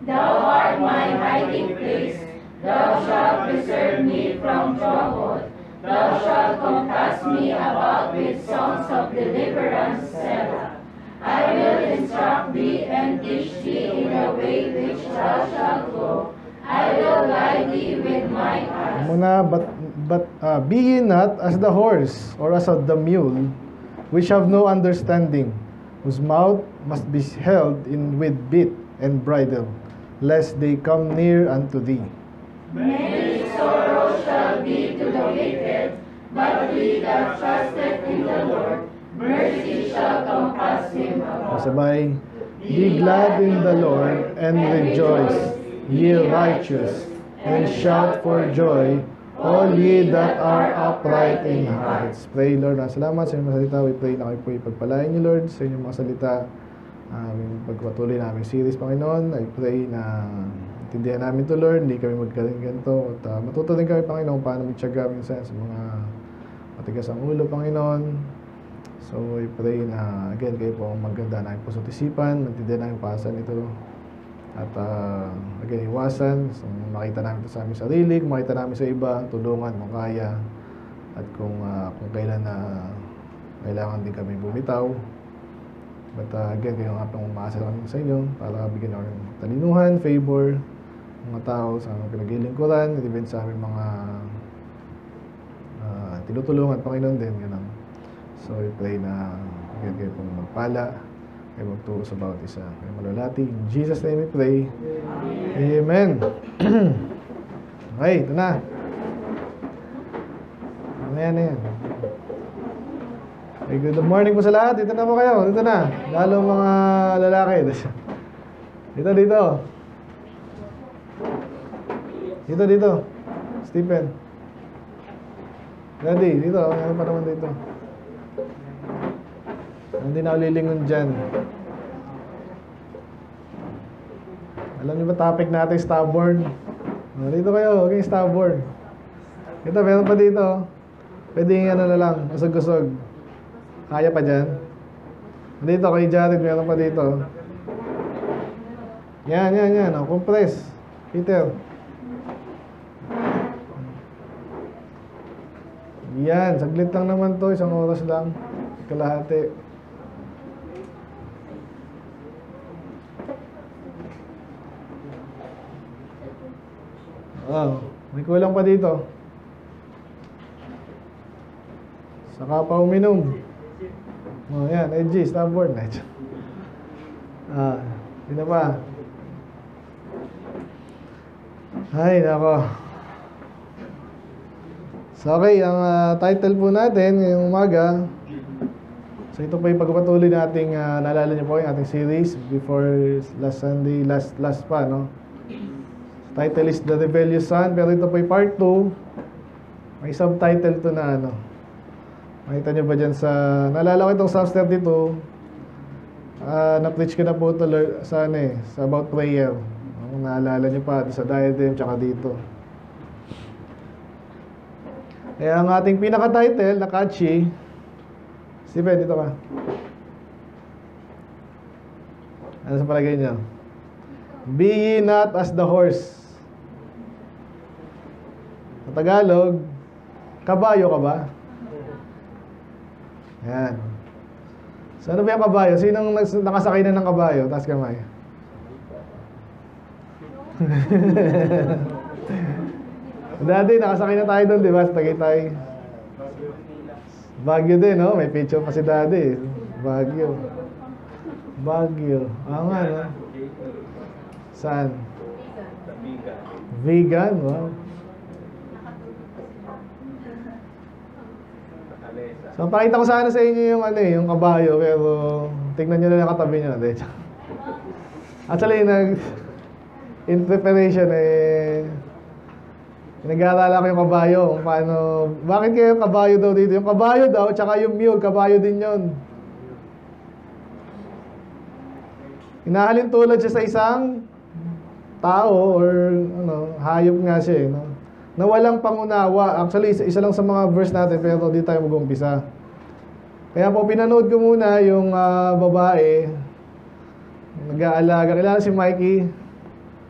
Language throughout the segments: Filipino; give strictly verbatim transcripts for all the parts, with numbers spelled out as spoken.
Thou art my hiding place. Thou shalt preserve me from trouble. Thou shalt compass me about with songs of deliverance, Selah. I will instruct thee and teach thee in the way which thou shalt go. I will guide thee with mine eyes. Muna, but, but uh, be ye not as the horse, or as the mule, which have no understanding, whose mouth must be held in with bit and bridle, lest they come near unto thee. Many sorrows shall be to the wicked, but he that trusteth in the Lord, mercy shall compass him about. Sabay, be glad in the Lord, and rejoice, ye righteous, and shout for joy, all ye that are upright in hearts. Pray, Lord, na salamat sa inyong mga salita. We pray na kayo po ipagpalain niyo, Lord, sa inyong mga salita. Um, pagpatuloy namin series, Panginoon, I pray na intindihan namin to, Lord, hindi kami magkaling ganito. At uh, matuto din kami, Panginoon, paano magtyaga minsan sa mga matigas ang ulo, Panginoon. So, I pray na, again, kayo po ang maganda na po sa tisipan, maintindihan namin pasan ito. At, uh, again, iwasan. So, makita namin ito sa aming sarili, kung makita namin sa iba, tulungan kung kaya. At kung, uh, kung kailan na kailangan din kami bumitaw. But, uh, again, kayo nga pong umaasa kami sa inyo para bigyan nyo ng talinuhan, favor, mga tao sa aming pinaglilingkuran, at even sa aming mga uh, tinutulungan, Panginoon din, gano'n. So, I pray na again, kayo pong magpala, kayo magturo sa bawat isa, kayo malalati. In Jesus' name we pray. Amen. Okay, ito na. Ano yan, yan. Okay, good morning po sa lahat. Dito na po kayo. Dito na. Lalo mga lalaki. Dito, dito. Dito, dito. Stephen. Daddy, dito. Ano pa naman dito? Hindi na ako lilingon dyan. Alam niyo ba topic natin, stubborn? Dito kayo. Okay, stubborn. Ito, meron pa dito. Pwede yung ano na lang. Usog-usog. Kaya pa dyan? Dito kay Jared, meron pa dito. Yan, yan, yan. O, compress. Peter. Yan, saglit lang naman to. Isang oras lang. Kalahati. Oh, may kulang pa dito. Saka pa uminom. Oh, yan, edgy, stubborn. Ah, hindi na pa. Ay, nako. So, okay, ang uh, title po natin ngayong umaga. So, ito po yung pagpapatuloy nating, uh, naalala niyo po yung ating series before last Sunday, last, last pa, no? Title is The Rebellious Son, pero ito po yung part two. May subtitle to na, ano. Makita nyo ba dyan sa, naalala ko itong Psalms thirty-two, uh, na-preach ko na po ito sa, ano eh, sa about prayer. Kung naalala nyo pa, sa diadem, tsaka dito. Kaya ang ating pinaka-title, na catchy, Stephen, dito ka. Ano sa palagay nyo? Be ye not as the horse. Sa Tagalog, kabayo ka ba? Yan. So, ano ba yung kabayo? Sinong nakasakay na ng kabayo? Taas kamay. Dati, nakasakay na tayo doon, di ba? Sa Tagaytay. Baguio din, no? May picture pa si Daddy. Baguio. Baguio. Ah, nga, no? Saan? Vegan, wow. So, pakita ko sana sa inyo yung ano eh, yung kabayo, pero tignan nyo na lang katabi nyo. Actually, nag, in preparation eh, nag-aalala ko yung kabayo, kung paano, bakit kayo yung kabayo daw dito? Yung kabayo daw, tsaka yung mule, kabayo din yon. Inahalin tulad siya sa isang tao or ano, hayop nga siya eh, no? Na walang pangunawa. Actually, isa, isa lang sa mga verse natin, pero di tayo mag-umpisa. Kaya po, pinanood ko muna yung uh, babae, nag-aalaga. Kailangan si Mikey.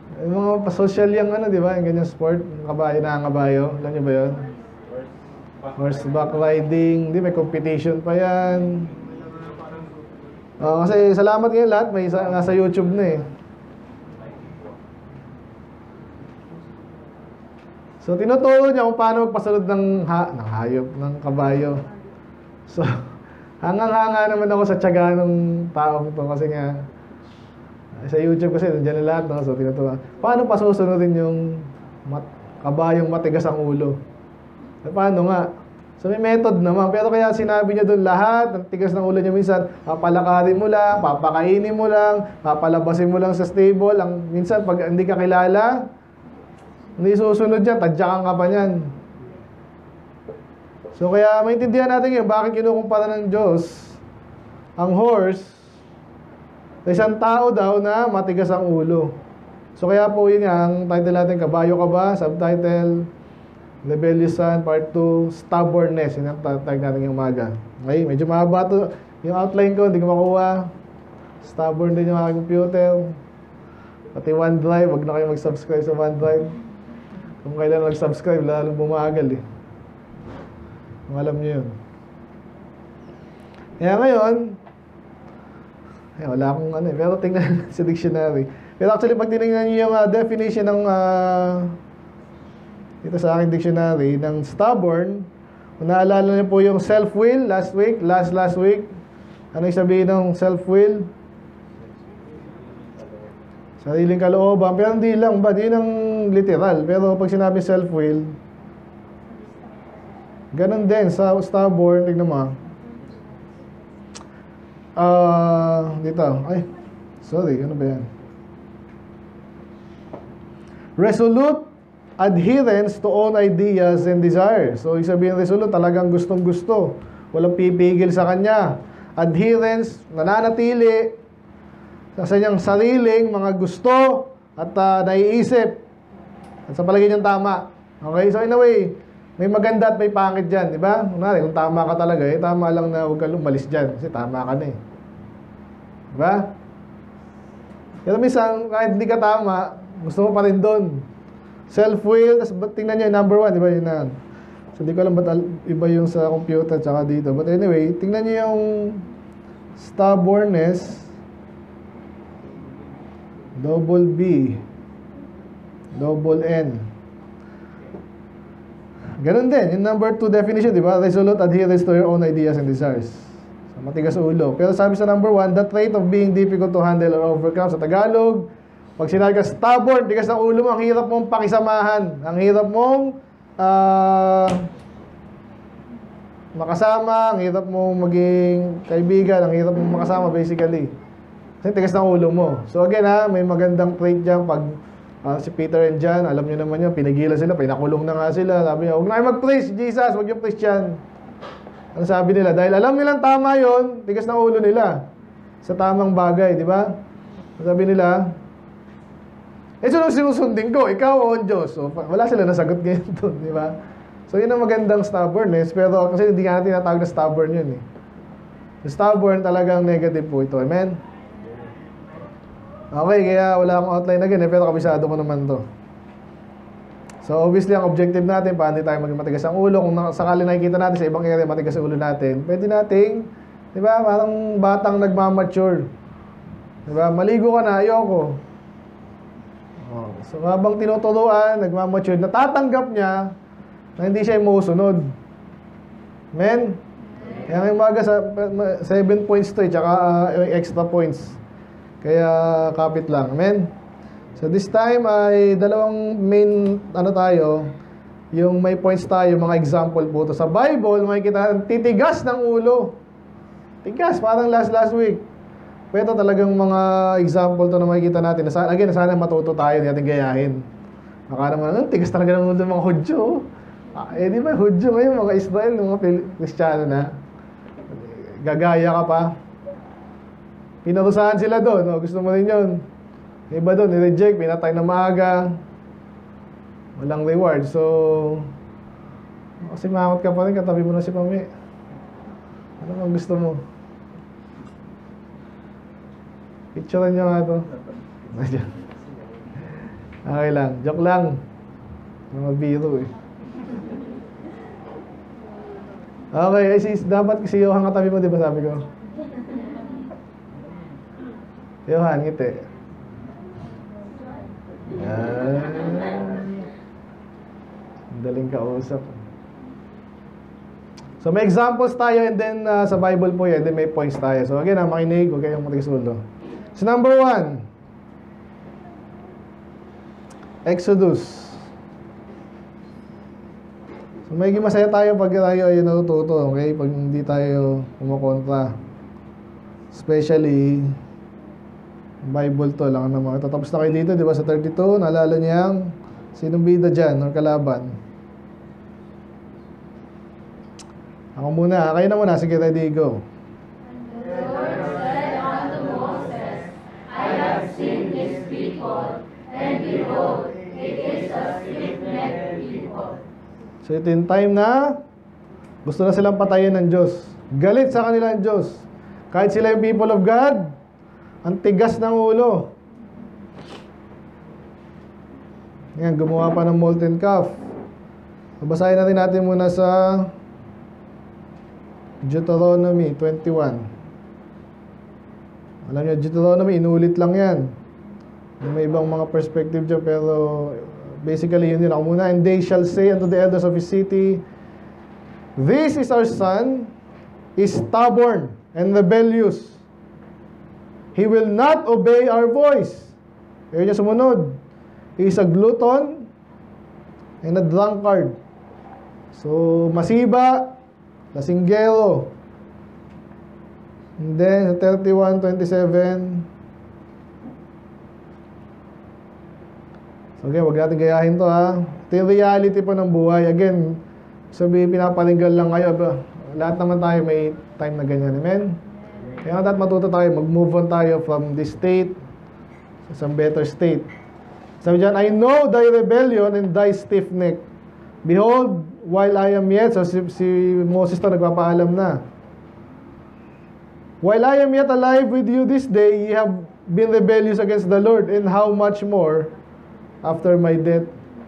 Yung mga pa-social yung ano, di ba? Yung ganyang sport, kabayo na kabayo. Alam niyo ba yun? Horseback riding. Di, may competition pa yan. Oh, kasi salamat ngayon lahat. May isa, nasa YouTube na eh. So, tinuturo niya kung paano magpasunod ng, ha ng hayop, ng kabayo. So, hangang-hanga naman ako sa tiyaga ng taong to kasi nga, sa YouTube kasi, nandiyan na lahat, no? So, tinuturo. Paano pa susunodin yung mat kabayong matigas ang ulo? E, paano nga? So, may method naman. Pero kaya sinabi niya doon lahat, ang tigas ng ulo niya minsan, papalakarin mo lang, papakainin mo lang, papalabasin mo lang sa stable. Ang, minsan, pag hindi ka kilala, hindi susunod yan, tadyakan ka pa niyan. So kaya maintindihan natin yun, bakit kinukumpara ng Diyos ang horse sa isang tao daw na matigas ang ulo. So kaya po yun nga, ang title natin, Kabayo Ka Ba? Subtitle, Rebellious Son, Part two, Stubbornness. Yun ang tag natin yung umaga. Okay, medyo mahaba to. Yung outline ko, hindi ko makuha. Stubborn din yung aking computer. Pati OneDrive, wag na kayo mag-subscribe sa OneDrive. Kung kailan nag-subscribe, lalong bumagal eh. Kung alam nyo yun. Kaya ngayon, eh, wala akong ano eh. Pero tingnan sa dictionary. Pero actually, pag tinignan nyo yung uh, definition ng uh, dito sa aking dictionary, ng stubborn, kung naalala nyo po yung self-will last week, last last week, ano yung sabihin ng self-will? Sariling kalooban. Pero hindi lang ba? Hindi ng literal. Pero pag sinabi self-will, ganun din sa stubborn. Tignan mo. Ah, uh, dito. Ay, sorry. Ano ba yan? Resolute adherence to own ideas and desires. So, ibig sabihin resolute, talagang gustong-gusto. Walang pipigil sa kanya. Adherence, nananatili sa kanyang sariling mga gusto at uh, naiisip at sa palagay niyang tama. Okay? So in a way, may maganda at may pangit dyan, di ba? Kunwari, kung tama ka talaga, eh, tama lang na huwag ka lumalis dyan kasi tama ka na eh. Di ba? Pero minsan, kahit hindi ka tama, gusto mo pa rin doon. Self-will, tapos tingnan niyo, number one, di ba yun na? So hindi ko alam ba't iba yung sa computer tsaka dito. But anyway, tingnan niyo yung stubbornness. Double B, double N. Ganun din, yung number two definition, di ba? Resolute adherence to your own ideas and desires. So, matigas ulo. Pero sabi sa number one, the trait of being difficult to handle or overcome. Sa Tagalog, pag sinabi ka stubborn, tigas ng ulo mo, ang hirap mong pakisamahan. Ang hirap mong uh, makasama, ang hirap mong maging kaibigan, ang hirap mong makasama basically. Kasi tigas ng ulo mo. So again ha, may magandang trait dyan. Pag uh, si Peter and John, alam nyo naman yun, pinagilan sila, pinakulong na nga sila. Sabi niya, huwag na kayo mag-praise Jesus, huwag yung praise yan. Ano sabi nila? Dahil alam nilang tama yun, tigas ng ulo nila. Sa tamang bagay, di ba? Sabi nila, eh so nung sinusundin ko, ikaw o Diyos. So, wala sila nasagot ngayon doon, di ba? So yun ang magandang stubbornness, pero kasi hindi nga natin natawag na stubborn yun eh. So, stubborn talagang negative po ito. Amen? Okay, kaya wala akong outline again eh, pero kabisado ko naman to. So obviously ang objective natin, paano tayo maging matigas ang ulo. Kung sakali nakikita natin sa ibang area matigas ang ulo natin, pwede nating, di ba, parang batang nagmamature. Di ba, maligo ka na, ayoko. Oh, so habang tinuturuan, nagmamature, natatanggap niya na hindi siya umusunod. Amen? Kaya may umaga sa seven points to eh, tsaka uh, extra points. Kaya kapit lang. Amen? So this time ay dalawang main ano tayo, yung may points tayo, mga example po to. Sa Bible, makikita titigas ng ulo. Tigas, parang last last week. Pero talagang mga example to na makikita natin. Again, sana matuto tayo, hindi natin gayahin. Baka naman, oh, tigas talaga ng ulo ng mga Hudyo. Ah, eh di ba, Hudyo ngayon, mga Israel, mga Kristiyano na. Gagaya ka pa. Pinarusahan sila doon. No? Gusto mo rin yun. Iba doon, nireject, pinatay na maaga. Walang reward. So, kasi mahamot ka pa rin, katabi mo na si Pami. Ano ang gusto mo? Picturean niyo nga ito. Okay lang. Joke lang. Mga biro eh. Okay, ay sis, dapat si Johan katabi mo, di ba sabi ko? Johan, ngiti. Yan. Daling kausap. So may examples tayo and then uh, sa Bible po yan, then may points tayo. So again, ha, makinig, huwag kayong matigisulo. So number one, Exodus. So may masaya tayo pag tayo ay natututo, okay? Pag hindi tayo kumukontra. Especially, Bible to lang naman. Tatapos na kayo dito, di ba sa thirty-two, naalala niyang sinong bida dyan or kalaban? Ako muna, kayo na muna. Sige, ready, go. The Lord said unto Moses, I have seen this people, and behold, it is a stiff-necked people. So ito yung time na gusto na silang patayin ng Diyos. Galit sa kanila ang Diyos. Kahit sila yung people of God, ang tigas ng ulo. Yan, gumawa pa ng molten calf. Babasahin natin natin muna sa Deuteronomy twenty-one. Alam niyo, Deuteronomy, inulit lang yan. May ibang mga perspective dyan, pero basically yun yun. Ako muna, and they shall say unto the elders of his city, this is our son, is stubborn and rebellious. He will not obey our voice. Kaya niya sumunod. He is a glutton and a drunkard. So, masiba, lasinggero. And then, thirty-one twenty-seven. So, okay, wag natin gayahin to, ha. Ito yung reality po ng buhay. Again, sabi, pinapalinggan lang kayo. Lahat naman tayo may time na ganyan. Amen? Kaya dapat matuto tayo, mag-move on tayo from this state sa some better state. Sabi dyan, I know thy rebellion and thy stiff neck. Behold, while I am yet, so si, si Moses to nagpapaalam na. While I am yet alive with you this day, ye have been rebellious against the Lord, and how much more after my death.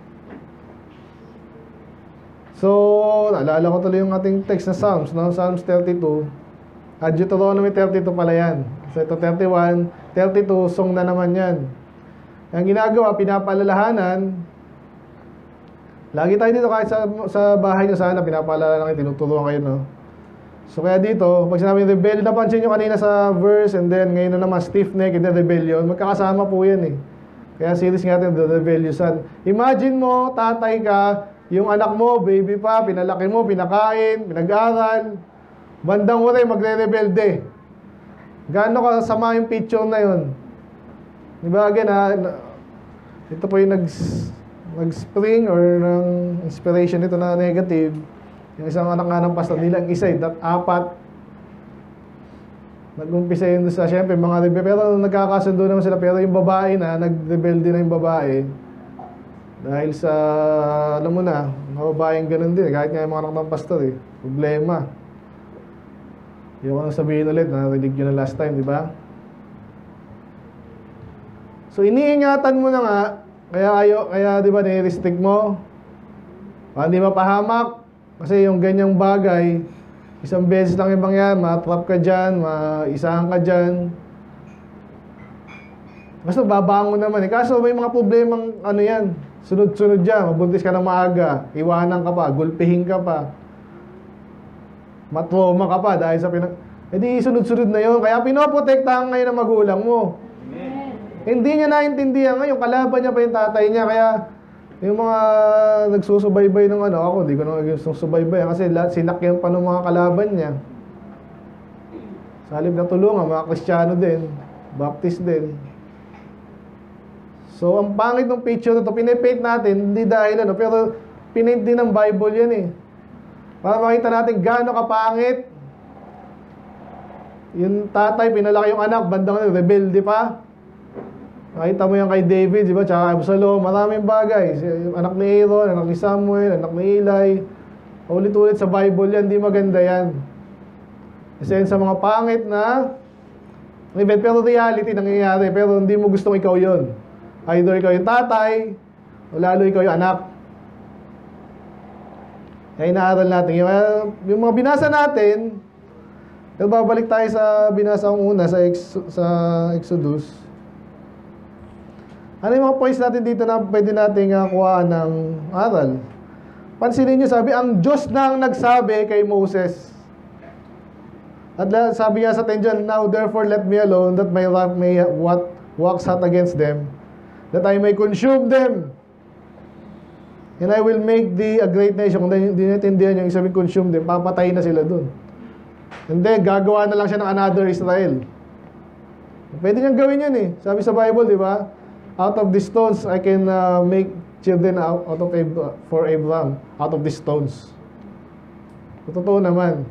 So, naalala ko tuloy yung ating text na Psalms, no? Psalms thirty-two. At Deuteronomy thirty-two pala yan. So, ito thirty-one, thirty-two, song na naman yan. Ang ginagawa, pinapaalalahanan. Lagi tayo dito kahit sa, sa bahay nyo sana, pinapaalala lang kayo, tinuturuan kayo, no? So, kaya dito, pag sinabi rebellion, napansin nyo kanina sa verse, and then ngayon na naman stiff neck, and then rebellion, magkakasama po yan eh. Kaya series nga natin, The Rebellious Son. Imagine mo, tatay ka, yung anak mo, baby pa, pinalaki mo, pinakain, pinag-aral, bandang uri, magre-rebelde. Gaano kasama yung picture na yun? Diba, again ha, ito po yung nag, nag-spring or ng inspiration nito na negative. Yung isang anak nga ng pastor nila, ang isa, that apat, nag-umpisa yun sa, syempre, mga rebelde, pero nagkakasundo naman sila, pero yung babae na, nag-rebelde na yung babae, dahil sa, alam mo na, mga babaeng ganun din, kahit nga yung mga anak ng pastor eh, problema. Yung ko nang sabihin ulit, narinig yun na last time, di ba? So, iniingatan mo na nga, kaya ayo, kaya di ba, nire-restrict mo, para hindi mapahamak, kasi yung ganyang bagay, isang beses lang yung bangyan, matrap ka dyan, maisahan ka dyan. Basta babangon naman eh. Kaso may mga problemang ano yan, sunod-sunod dyan, mabuntis ka ng maaga, iwanan ka pa, gulpihin ka pa, matroma ka pa dahil sa pinag... E di sunod-sunod na yun. Kaya pinoprotektahan ngayon ng magulang mo. Amen. Hindi niya naintindihan ngayon, kalaban niya pa yung tatay niya, kaya yung mga nagsusubaybay ng ano, ako, di ko na gustong subaybay kasi sinakyan pa ng mga kalaban niya. Sa halip na tulungan, mga Kristiyano din, Baptist din. So, ang pangit ng picture na ito, pinipaint natin, hindi dahil ano, pero pinaint din ng Bible yan eh. Para makita natin gaano kapangit. Yung tatay, pinalaki yung anak, bandang ano, rebelde pa. Nakita mo yan kay David, di ba? Tsaka Absalom, maraming bagay. Yung anak ni Aaron, anak ni Samuel, anak ni Eli. Ulit-ulit sa Bible yan, di maganda yan. Kasi yan sa mga pangit na event, pero reality nangyayari, pero hindi mo gustong ikaw yon. Either ikaw yung tatay, o lalo ikaw yung anak. Kaya inaaral natin. Yung, yung mga binasa natin, babalik tayo sa binasa ang una sa, ex, sa Exodus. Ano yung mga points natin dito na pwede nating uh, kuhaan ng aral? Pansinin nyo, sabi, ang Diyos na ang nagsabi kay Moses. At sabi nga sa atin dyan, now therefore let me alone, that my wrath may what walks hot against them, that I may consume them. And I will make thee a great nation. Kung di natindihan yung isang consume them, papatayin na sila dun. And then, gagawa na lang siya ng another Israel. Pwede niyang gawin yun eh. Sabi sa Bible, di ba? Out of these stones, I can uh, make children out, out of Ab- for Abraham. Out of these stones. Totoo naman.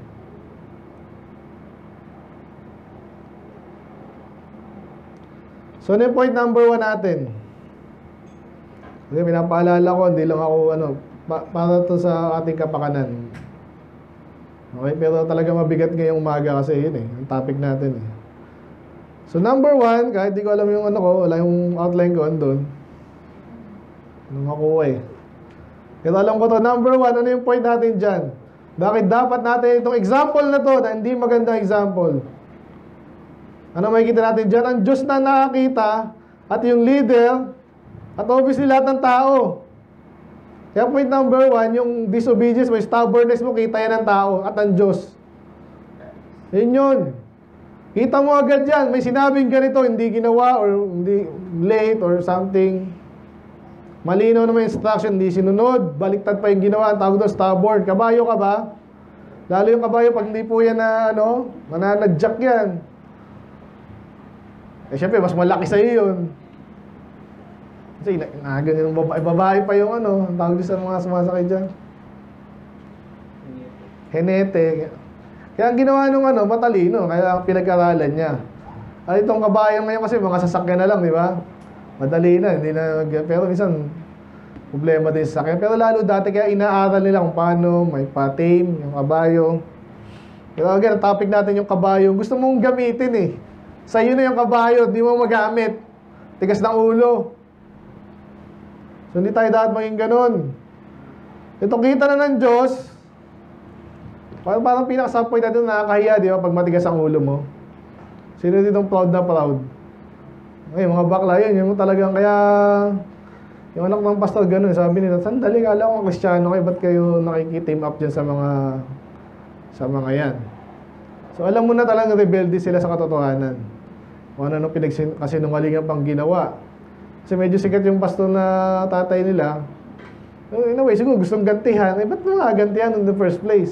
So, ano yung point number one natin? Okay, pinapaalala ko, hindi lang ako, ano, pa para to sa ating kapakanan. Okay, pero talaga mabigat ngayong umaga kasi yun eh, ang topic natin eh. So, number one, kahit di ko alam yung ano ko, wala yung outline ko andun. Anong makuha eh. Pero alam ko to, number one, ano yung point natin dyan? Bakit dapat natin itong example na to, na hindi magandang example? Ano makikita natin dyan? Ang Diyos na nakakita at yung leader at obviously lahat ng tao. Kaya point number one, yung disobedience mo, stubbornness mo, kita yan ng tao at ang Diyos. Yun yun. Kita mo agad yan. May sinabing ganito, hindi ginawa or hindi late or something. Malinaw naman yung instruction, hindi sinunod. Baliktad pa yung ginawa. Ang tawag doon, stubborn. Kabayo ka ba? Lalo yung kabayo, pag hindi po yan na, ano, mananadjak yan. Eh, syempre, mas malaki sa'yo yun. Kasi, ganyan yung babae, babae pa yung ano, ang tawag sa mga sumasakay dyan. Henete. Kaya ang ginawa nung ano, matalino, kaya pinag-aralan niya. Ay, itong kabayan ngayon kasi, mga sasakyan na lang, di ba? Madali na, hindi na, pero minsan, problema din sa sasakyan. Pero lalo dati, kaya inaaral nila kung paano, may pa-tame, yung kabayo. Pero again, ang topic natin yung kabayo, gusto mong gamitin eh. Sa'yo na yung kabayo, di mo magamit. Tigas ng ulo. So, hindi tayo dapat maging ganun. Ito, kita na ng Diyos. Parang, parang pinaka-subpoint natin nakakahiya, di ba? Pag matigas ang ulo mo. Sino ditong proud na proud? Ay, mga bakla yun. Yung talagang kaya... Yung anak ng pastor, ganun. Sabi nila, sandali, kala ko Kristiyano kayo. Ba't kayo nakikiteam up dyan sa mga... Sa mga yan? So, alam mo na talagang rebelde sila sa katotohanan. Kung ano nung pinagkasinungalingan pang ginawa. Kasi medyo sikat yung pastor na tatay nila. In a way, siguro gustong gantihan. Eh, ba't mo nga gantihan in the first place?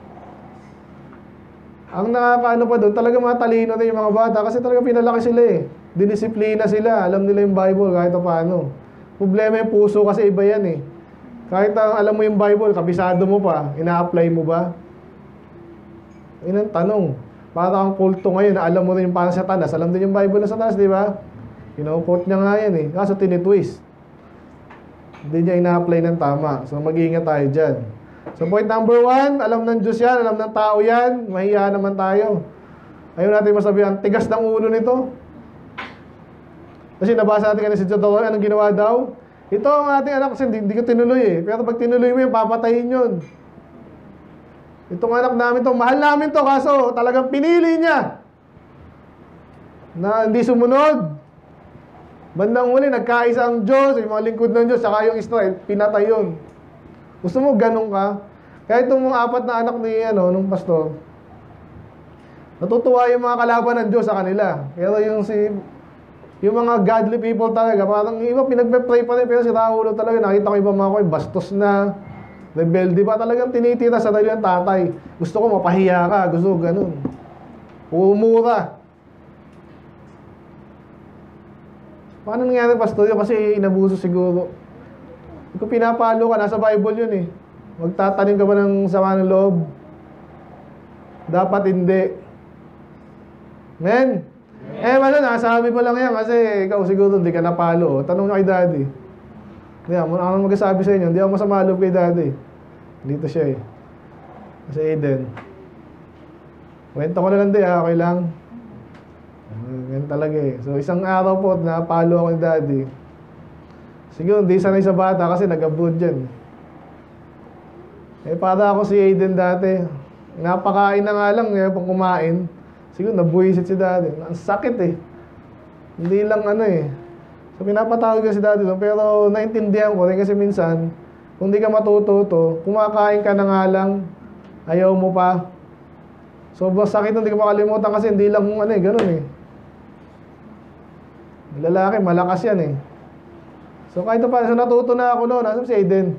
Ang nakakaano pa doon, talaga mga talino na yung mga bata. Kasi talaga pinalaki sila eh. Dinisiplina sila. Alam nila yung Bible kahit paano. Problema yung puso kasi iba yan eh. Kahit ang alam mo yung Bible, kabisado mo pa, ina-apply mo ba? Yun ang tanong. Para kang kulto ngayon na alam mo rin yung parang Satanas. Alam din yung Bible na Satanas, di ba? Kino-quote niya nga yan eh. Kaso tinitwist. Hindi niya ina-apply ng tama. So mag-iingat tayo dyan. So point number one, alam ng Diyos yan, alam ng tao yan. Mahiya naman tayo. Ayaw natin masabihan, tigas ng ulo nito. Kasi nabasa natin kanina si Jodoy, anong ginawa daw? Ito ang ating anak kasi hindi, hindi ko tinuloy eh. Pero pag tinuloy mo yun, papatayin yun. Itong anak namin to, mahal namin to, kaso talagang pinili niya na hindi sumunod. Bandang huli, nagkaisa ang Diyos, yung mga lingkod ng Diyos, saka yung Israel, pinatay yun. Gusto mo ganun ka? Kaya itong mga apat na anak ni, ano, nung pastor, natutuwa yung mga kalaban ng Diyos sa kanila. Pero yung si, yung mga godly people talaga, parang iba pinagpe-pray pa rin, pero si Raulo talaga, nakita ko iba mga ko, bastos na, rebelde ba talagang tinitira sa dali ng tatay. Gusto ko mapahiya ka, gusto ko ganun. Umura. Paano nangyari, pastor? Yun kasi inabuso siguro. Kung pinapalo ka, nasa Bible yun eh. Magtatanim ka ba ng sama ng loob? Dapat hindi. Men? Eh, wala, nasabi mo lang yan kasi ikaw siguro hindi ka napalo. Tanong na kay daddy. Hindi, ako nang magsasabi sa inyo, hindi ako masama loob kay daddy. Dito siya eh. Kasi Aiden. Kwento ko na lang di ha, okay lang. Ganyan talaga eh. So, isang araw po, napalo ako ni daddy. Siguro hindi sanay sa bata kasi nag-abroad dyan. Eh, para ako si Aiden dati. Napakain na nga lang, eh, pang kumain. Siguro nabuwisit si daddy. Ang sakit eh. Hindi lang ano eh. So, pinapatawag ko si daddy doon. Pero naintindihan ko rin kasi minsan, kung di ka matututo, kumakain ka na nga lang, ayaw mo pa. Sobrang sakit na hindi ko makalimutan kasi hindi lang ano eh, ganun eh. Lalaki, malakas yan eh. So kahit pa, so natuto na ako noon. Nasaan si Aiden?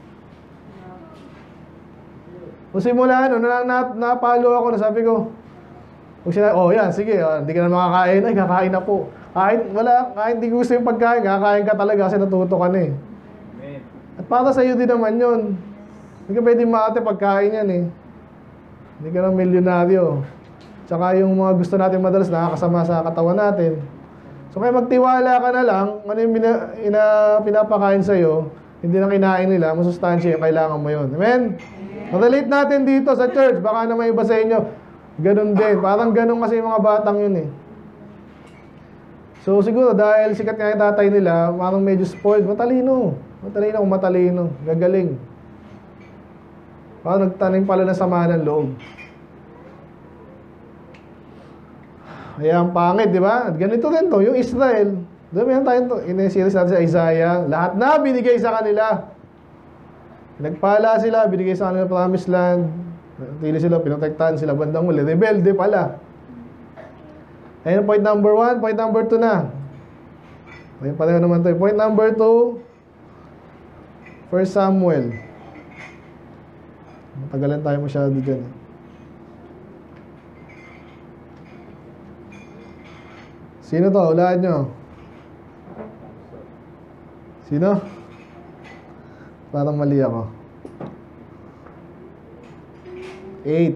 Kung simula ano, na, na, napalo ako, nasabi ko, kung sinabi, oh yan, sige, oh, hindi ka na makakain, ay kakain na po. Kahit wala, kahit hindi gusto yung pagkain, kakain ka talaga kasi natuto ka na eh. At para sa iyo din naman yun. Hindi ka pwede maate pagkain yan eh. Hindi ka ng milyonaryo. Tsaka yung mga gusto natin madalas nakakasama sa katawan natin. So kaya magtiwala ka na lang, ano yung bina, ina, pinapakain sa'yo, hindi na kinain nila, masustansya yung kailangan mo yun. Amen? Mag-relate natin dito sa church, baka na may iba sa inyo, ganun din. Parang ganun kasi yung mga batang yun eh. So siguro dahil sikat nga yung tatay nila, parang medyo spoiled, matalino. Matalino kung matalino, gagaling. Parang nagtanim pala ng sama ng loob. Kaya ang pangit, di ba? At ganito rin to, yung Israel. Doon meron tayo to, in-series natin sa Isaiah. Lahat na binigay sa kanila. Nagpala sila, binigay sa kanila promised land. Tili sila, pinotektahan sila, bandang muli. Rebelde pala. Ayun, point number one, point number two na. Ayun, pareho naman to. Point number two, First Samuel. Matagalan tayo masyado dyan. Sino to? Hulaan nyo. Sino? Parang mali ako. Eight.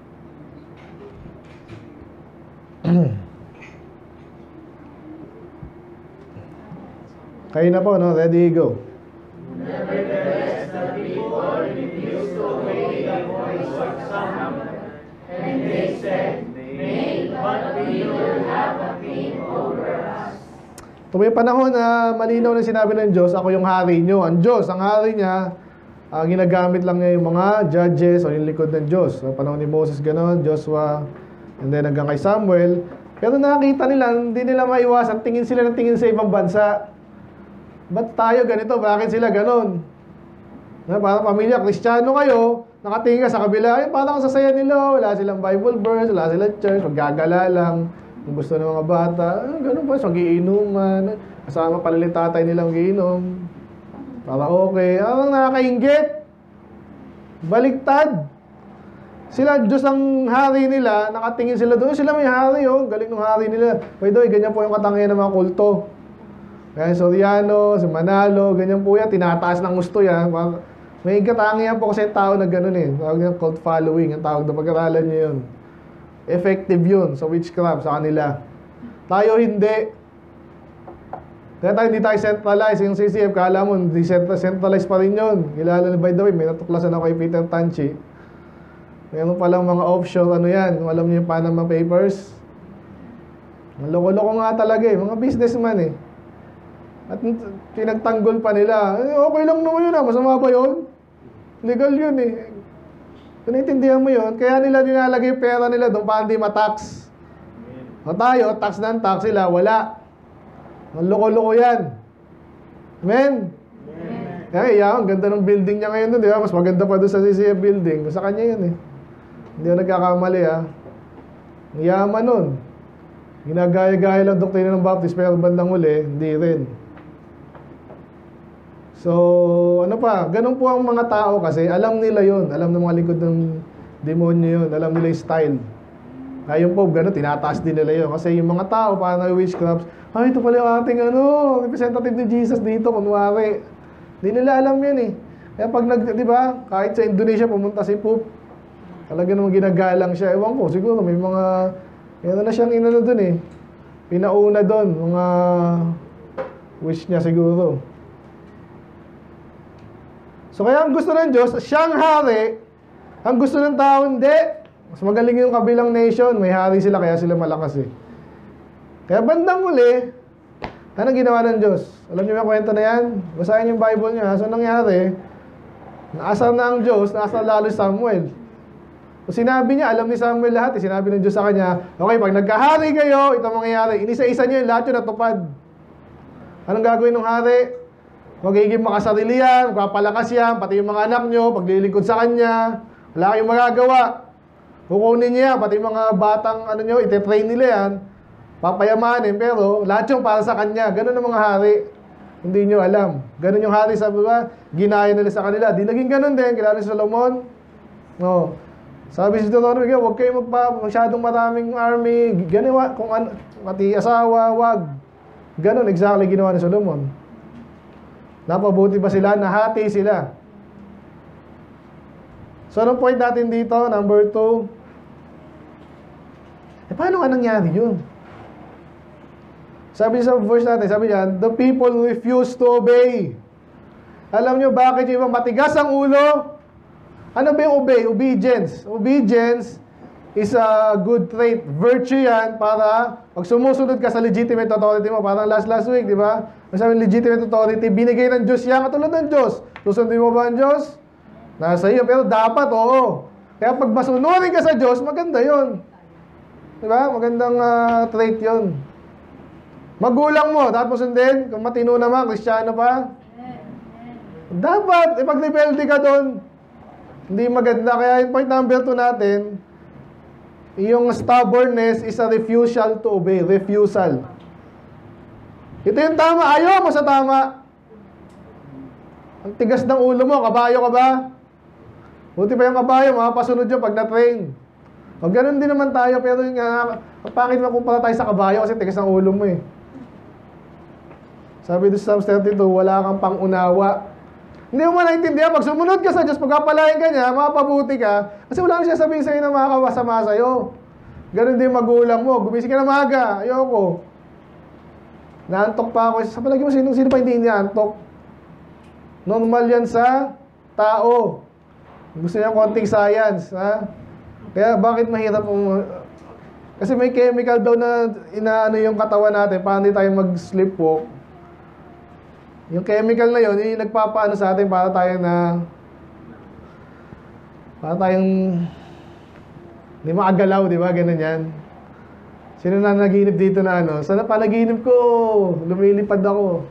Kayo na po, no? Ready, go. Nevertheless, the people refused to obey the voice of someone, and they said, "Nay, but we will have a king over us." Ito may panahon na malinaw na sinabi ng Diyos, ako yung hari nyo. Ang Diyos, ang hari niya, uh, ginagamit lang niya yung mga judges o yung likod ng Diyos. Sa panahon ni Moses, gano'n, Joshua, and then hanggang kay Samuel. Pero nakita nila, hindi nila maiwasan, tingin sila ng tingin sa ibang bansa. Ba't tayo ganito? Bakit sila ganon? Na, parang pamilya, Kristiyano kayo, nakatingin ka sa kabila, ay parang sasaya nila, wala silang Bible verse, wala silang church, maggagala lang. Kung gusto ng mga bata, ah, ganun pa, mag-iinuman, kasama pala yung tatay nilang giinom. Para okay, ah, nakakaingit. Baliktad. Sila, Diyos ang hari nila, nakatingin sila doon, sila may hari, oh, galing ng hari nila. By the way, ganyan po yung katangian ng mga kulto. Kaya Soriano, si Manalo, ganyan po yan, tinataas ng gusto yan. May katangian po kasi yung tao na gano'n eh. Tawag niya cult following, ang tawag na pag-aralan niyo yun. Effective yun sa witchcraft, sa kanila. Tayo hindi. Kaya tayo hindi tayo centralized. Yung C C F, kala mo, hindi centralized pa rin yun. Kilala na, by the way, may natuklasan ako kay Peter Tanchi. Mayroon palang mga offshore, ano yan, alam niyo yung Panama Papers. Loko-loko nga talaga eh, mga businessman eh. At pinagtanggol pa nila, eh, okay lang naman yun ah, masama ba yun? Legal yun eh. Kung naintindihan mo yun, kaya nila nilalagay yung pera nila doon para hindi matax. O tayo, tax ng tax sila, wala. Ang loko-loko yan. Amen? Amen. Kaya iyan, ganda ng building niya ngayon doon, di ba? Mas maganda pa doon sa C C F building. Sa kanya yun eh. Hindi ako nagkakamali ah. Ang yaman nun. Ginagaya-gaya lang doktrina ng Baptist, pero bandang uli, hindi rin. So, ano pa, ganun po ang mga tao kasi, alam nila yun, alam ng mga likod ng demonyo yun, alam nila yung style. Kaya yung Pope, ganun, tinataas din nila yun. Kasi yung mga tao, parang na witchcraft, ay, ito pala yung ating ano, representative ni Jesus dito, kunwari. Hindi nila alam yun eh. Kaya pag nag, di ba, kahit sa Indonesia, pumunta si Pope, talaga naman ginagalang siya. Ewan ko, siguro may mga, meron na siyang inano dun eh. Pinauna dun, mga wish niya siguro. So kaya ang gusto ng Diyos, siyang hari. Ang gusto ng tao, hindi. Mas magaling yung kabilang nation. May hari sila, kaya sila malakas eh. Kaya bandang uli, Anong ginawa ng Diyos? Alam niyo yung kwento na yan? Basahin yung Bible niya. So, nangyari, naasar na ang Diyos, naasar lalo si Samuel. So, sinabi niya, alam ni Samuel lahat. Eh. Sinabi ng Diyos sa kanya, okay, pag nagkahari kayo, ito mangyayari. Inisa-isa niyo yung lahat yun natupad. Anong gagawin ng hari? Magiging makasarili yan, magpapalakas yan, pati yung mga anak nyo, paglilingkod sa kanya. Wala kayong magagawa. Kukunin niya, pati yung mga batang ano nyo, ite-train nila yan. Papayamanin, pero lahat yung para sa kanya. Ganun ang mga hari. Hindi nyo alam. Ganun yung hari, sabi ba, ginaya nila sa kanila. Di naging ganun din, kilala si Solomon. No. Sabi si Deuteronomy, huwag kayo magpa, masyadong maraming army. Ganun, kung ano, pati asawa, wag. Ganun, exactly ginawa ni Solomon. Napabuti pa sila, nahati sila. So, anong point natin dito? Number two. Eh, paano nga nangyari yun? Sabi sa verse natin, sabi niya, the people refuse to obey. Alam niyo bakit yung iba matigas ang ulo? Ano ba yung obey? Obedience. Obedience is a good trait. Virtue yan para pag sumusunod ka sa legitimate authority mo. Parang last last week, di ba? Sabi legitimate authority, binigay ng Diyos yan. Katulad ng Diyos. Susundin mo ba ang Diyos? Nasa iyo. Pero dapat, oo. Kaya pag masunurin ka sa Diyos, maganda yun. Di ba? Magandang uh, trait yun. Magulang mo, dapat mo sundin. Kung matino naman, Kristiyano pa. Dapat, ipag-rebelde ka doon. Hindi maganda. Kaya yung point number two natin, yung stubbornness is a refusal to obey. Refusal. Ito yung tama. Ayaw mo sa tama. Ang tigas ng ulo mo. Kabayo ka ba? Buti pa yung kabayo, makapasunod yun pag na-train. O ganun din naman tayo, pero yung uh, pangit makumpara tayo sa kabayo kasi tigas ng ulo mo eh. Sabi doon sa Psalms thirty-two, wala kang pangunawa. Hindi mo naintindihan, pag sumunod ka sa Diyos, pagkapalain ka niya, mapabuti ka, kasi wala nang siya sabihin sa'yo na makakawasama sa'yo. Ganun din magulang mo, gumising ka na maaga, ayoko. Naantok pa ako, sa palagi mo, sino, sino pa hindi niyaantok? Normal yan sa tao. Gusto niya konting science, ha? Kaya bakit mahirap um, kasi may chemical daw na inaano yung katawan natin para hindi tayo mag-sleepwalk. Yung chemical na yun, yung nagpapaano sa atin para tayo na para tayong hindi makagalaw, di ba? Ganun yan. Sino na naginip dito na ano? Sana panaginip ko, lumilipad ako.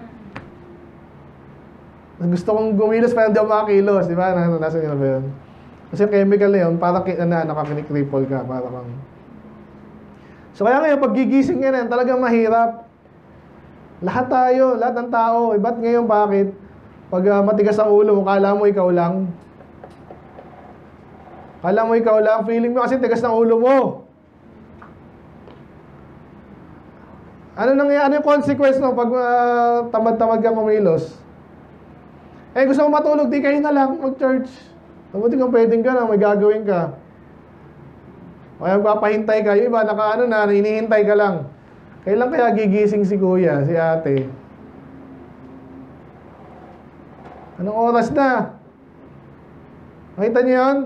Gusto kong gumilos pero hindi ako makakilos, di ba? Nasa nyo na ba yun? Kasi yung chemical na yun, parang na, nakakinikripple ka, parang kang... So kaya ngayon, pag gigising ka na yan, talagang mahirap. Lahat tayo, lahat ng tao. Eh, ba't ngayon, bakit? Pag uh, matigas ang ulo mo, kala mo ikaw lang. Kala mo ikaw lang, feeling mo kasi tigas ng ulo mo. Ano nangyayari? Ano yung consequence no pag uh, tamad-tamad kang kumilos? Eh, gusto mo matulog, di kayo na lang mag-church. Mabuti kang pwedeng ka na, may gagawin ka. Kaya magpapahintay ka. Yung iba, naka ano na, hinihintay ka lang. Kailan kaya gigising si kuya, si ate? Anong oras na? Nakita niyo yun?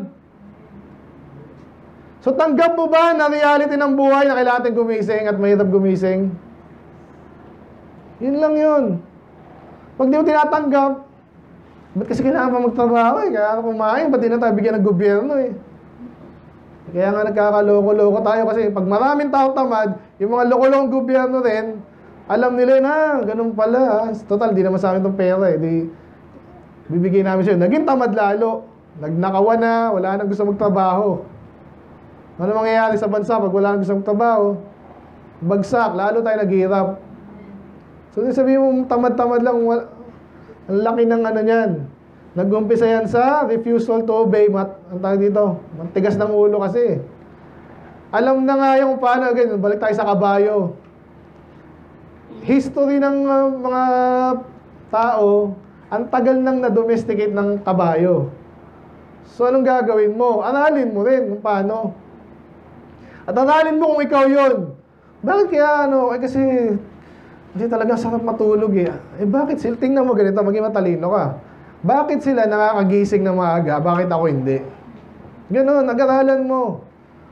So tanggap mo ba na reality ng buhay na kailangan natin gumising at mahirap gumising? Yun lang yun. Pag di mo tinatanggap, ba't kasi kailangan pa magtrabaho eh? Kaya kumain, ba't di na tayo bigyan ng gobyerno eh? Kaya nga nagkakaloko-loko tayo kasi pag maraming tao tamad, yung mga loko-lokong gobyerno rin, alam nila na, ganun pala. Total, di naman sa amin itong pera eh. Di, bibigay namin siya. Naging tamad lalo. Nagnakawa na, wala nang gusto magtrabaho. Ano mangyayari sa bansa pag wala nang gusto magtrabaho? Bagsak, lalo tayo naghihirap. So, sabihin mo, tamad-tamad lang, wala, ang laki ng ano niyan. Nag-umpisa yan sa refusal to obey. Mat, ang tawag dito, mantigas ng ulo kasi. Alam na nga yung paano, again, balik tayo sa kabayo. History ng uh, mga tao, ang tagal nang na-domesticate ng kabayo. So, anong gagawin mo? Aralin mo rin kung paano. At aralin mo kung ikaw yun. Bakit kaya ano? Eh kasi, hindi talaga sarap matulog eh. Eh bakit sila? Tingnan mo ganito, maging matalino ka. Bakit sila nakakagising na maaga? Bakit ako hindi? Ganun, nag-aralan mo.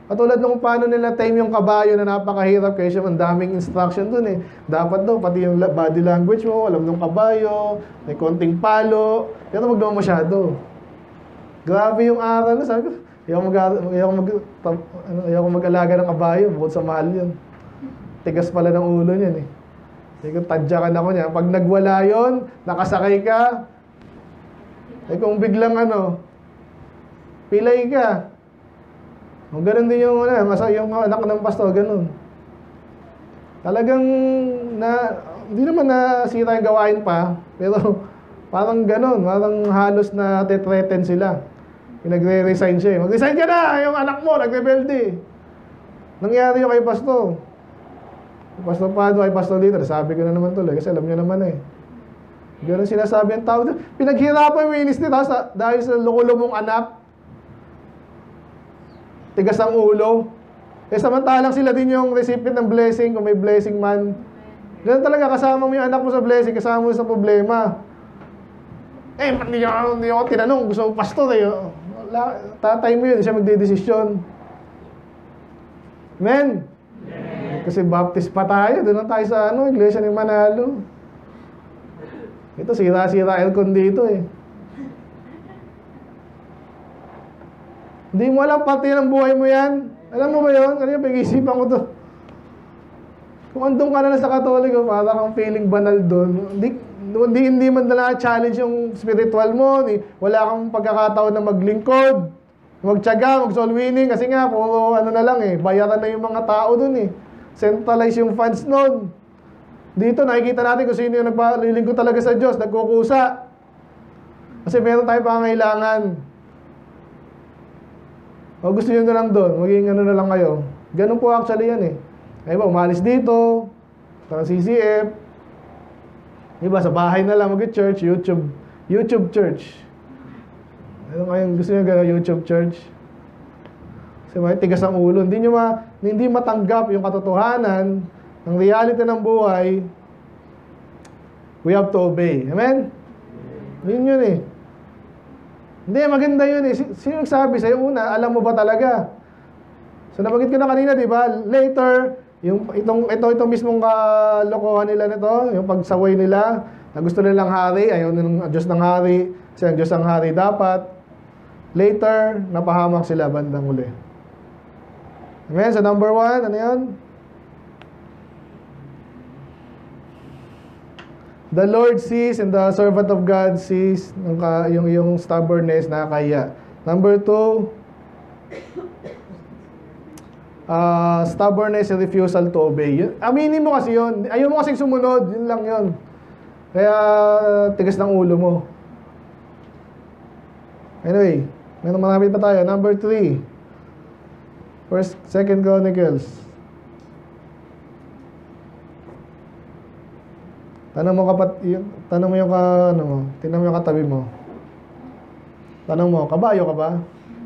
Katulad nung paano nila tame yung kabayo na napakahirap kasi ang daming instruction dun eh. Dapat daw, pati yung body language mo, alam nung kabayo, may konting palo. Pero wag naman masyado. Grabe yung aral na. Sabi ko, ayaw mag, ayaw mag, ano, ayaw mag-alaga ng kabayo, bukod sa mahal yun. Tigas pala ng ulo niyan eh. Sabi ko, tadyakan ako niya. Pag nagwala yun, nakasakay ka, eh kung biglang ano, pilay ka. O, ganun din yung, ano, yung anak ng pastor, ganun. Talagang, na, hindi naman nasira yung gawain pa, pero parang ganun, parang halos na tetreten sila. Pinagre-resign siya eh. Mag-resign ka na! Yung anak mo, nag-rebelde. Nangyari yung kay pastor. Pastor Pado, kay pastor leader, sabi ko na naman tuloy, kasi alam niya naman eh. Ganun sinasabi ang tao. Pinaghirapan yung ministry, tapos dahil sa lukulumong anak, tigas ang ulo. Eh samantalang sila din yung recipient ng blessing, kung may blessing man. Ganun talaga, kasama mo yung anak mo sa blessing, kasama mo sa problema. Eh, hindi ako, hindi ako tinanong, gusto mo pastor eh. Tatay mo yun, siya magdedesisyon. Amen? Amen. Kasi baptist pa tayo, doon lang tayo sa ano, iglesia ni Manalo. Ito, sira-sira aircon dito eh. Hindi mo alam, pati ng buhay mo yan. Alam mo ba yun? Ano yung pag-isipan ko to? Kung andun ka na lang sa Katoliko, para kang feeling banal doon. Hindi, hindi, hindi man na challenge yung spiritual mo. Hindi, wala kang pagkakataon na maglingkod, magtiyaga, mag-soul winning. Kasi nga, puro ano na lang eh, bayaran na yung mga tao doon eh. Centralize yung funds noon. Dito, nakikita natin kung sino yung nagpalilingkod talaga sa Diyos, nagkukusa. Kasi meron tayong pangangailangan. O gusto nyo na lang doon, maging ano na lang kayo. Ganun po actually yan eh. Ay ba, umalis dito, sa C C F, diba, sa bahay na lang mag-church, YouTube, YouTube church. Ano kayong gusto nyo gano'n, YouTube church? Kasi may tigas ang ulo. Hindi nyo ma, hindi matanggap yung katotohanan, ang reality ng buhay, we have to obey. Amen? Yun yun eh. Hindi, maganda yun eh. Sino nagsabi sa'yo una? Alam mo ba talaga? So, nabanggit ko na kanina, di ba? Later, yung, itong, ito, itong mismong kalokohan nila nito, yung pagsaway nila, na gusto nilang hari, ayaw ng Diyos ng hari, kasi ang Diyos ng hari dapat. Later, napahamak sila bandang uli. Amen? So, number one, ano yun? The Lord sees and the servant of God sees yung, yung, yung stubbornness, nakakaya. Number two, uh, stubbornness and refusal to obey. Aminin mo kasi yun. Ayaw mo kasing sumunod. Yun lang yun. Kaya tigas ng ulo mo. Anyway, may marami pa tayo. Number three, First, Second Chronicles. Tanong mo kapat, yung, tanong mo yung ka, ano mo, tingnan mo yung katabi mo. Tanong mo, kabayo ka ba?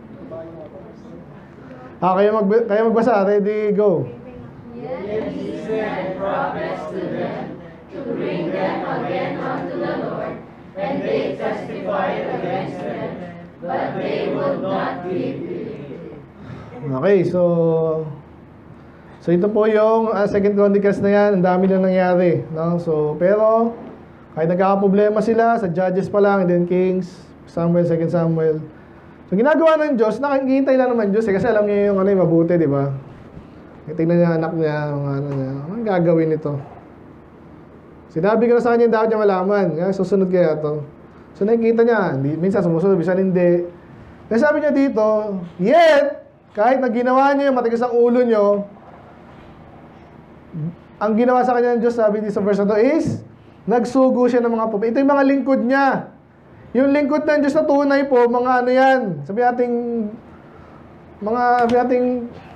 Ah, kayo, mag, kayo magbasa, ready, go. Yet he sent prophets to them to bring them again unto the Lord, and they testified against them, but they would not believe. Okay, so So ito po yung uh, Second Chronicles na yan, ang dami na nangyari, no? So pero kahit nagkakaproblema sila sa Judges pa lang, and then Kings, Samuel, Second Samuel. So ginagawa ng Diyos, nakikintay lang naman Diyos eh, kasi alam niya yung ano yung mabuti, di ba? Tingnan niya anak niya, mga ano niya, anong gagawin nito? Sinabi ko na sa kanya yung dapat niya malaman, kaya susunod kaya to. So nakikita niya, minsan sumusunod, minsan hindi. Kaya sabi niya dito, yet, kahit na ginawa niyo yung matigas ang ulo niyo, ang ginawa sa kanya ng Diyos, sabi dito sa verse na to is, nagsugo siya ng mga pupi. Ito yung mga lingkod niya. Yung lingkod ng Diyos na tunay po, mga ano yan, sabi nating, mga, sabi nating,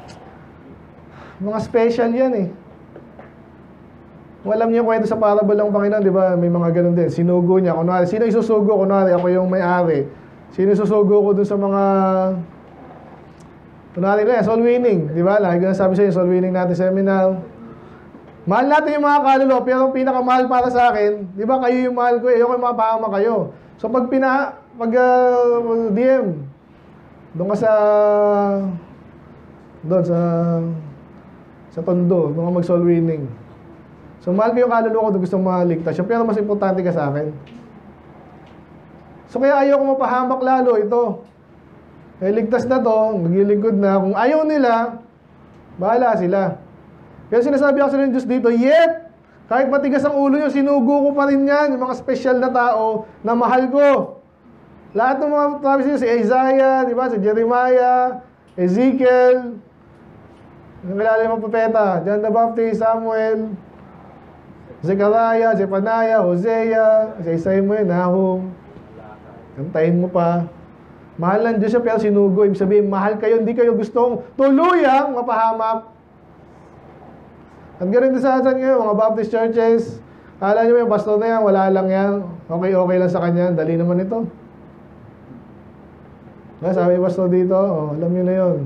mga special yan eh. Kung alam niyo yung kwento sa parable ng Panginoon, di ba, may mga ganun din. Sinugo niya, kunwari, sino isusugo? Kunwari, ako yung may-ari. Sino isusugo ko dun sa mga, kunwari na yan, soul winning. Di ba? Lagi ko na sabi sa'yo, soul winning natin seminar. Mahal natin yung mga kaluluwa, pero ang pinakamahal para sa akin, di ba kayo yung mahal ko, ayoko yung mapahama kayo. So pag pina, pag uh, D M, doon ka sa Doon sa sa Tondo, mga mag-soul winning. So, mahal ko yung kaluluwa ko doon, gusto maligtas siya. Pero mas importante ka sa akin. So, kaya ayaw ko mapahamak lalo ito. Eh, ligtas na to, naglilingkod na. Kung ayaw nila, bahala sila. Kaya sinasabi ako sa ng Diyos dito, yet, kahit matigas ang ulo nyo, sinugo ko pa rin yan, yung mga special na tao na mahal ko. Lahat ng mga promises nyo, si Isaiah, di ba? Si Jeremiah, Ezekiel, yung kilala yung mga propeta, John the Baptist, Samuel, Zechariah, Zephaniah, Hosea, si Isaiah mo yun, Nahum. Kantahin mo pa. Mahal ng Diyos siya pero sinugo. Ibig sabihin, mahal kayo, hindi kayo gustong tuluyang mapahamak. At ganun din sa atin ngayon, mga Baptist churches. Kala nyo yung pastor na yan, wala lang yan. Okay-okay lang sa kanya. Dali naman ito. Sabi yung pastor dito, oh, alam nyo na yun.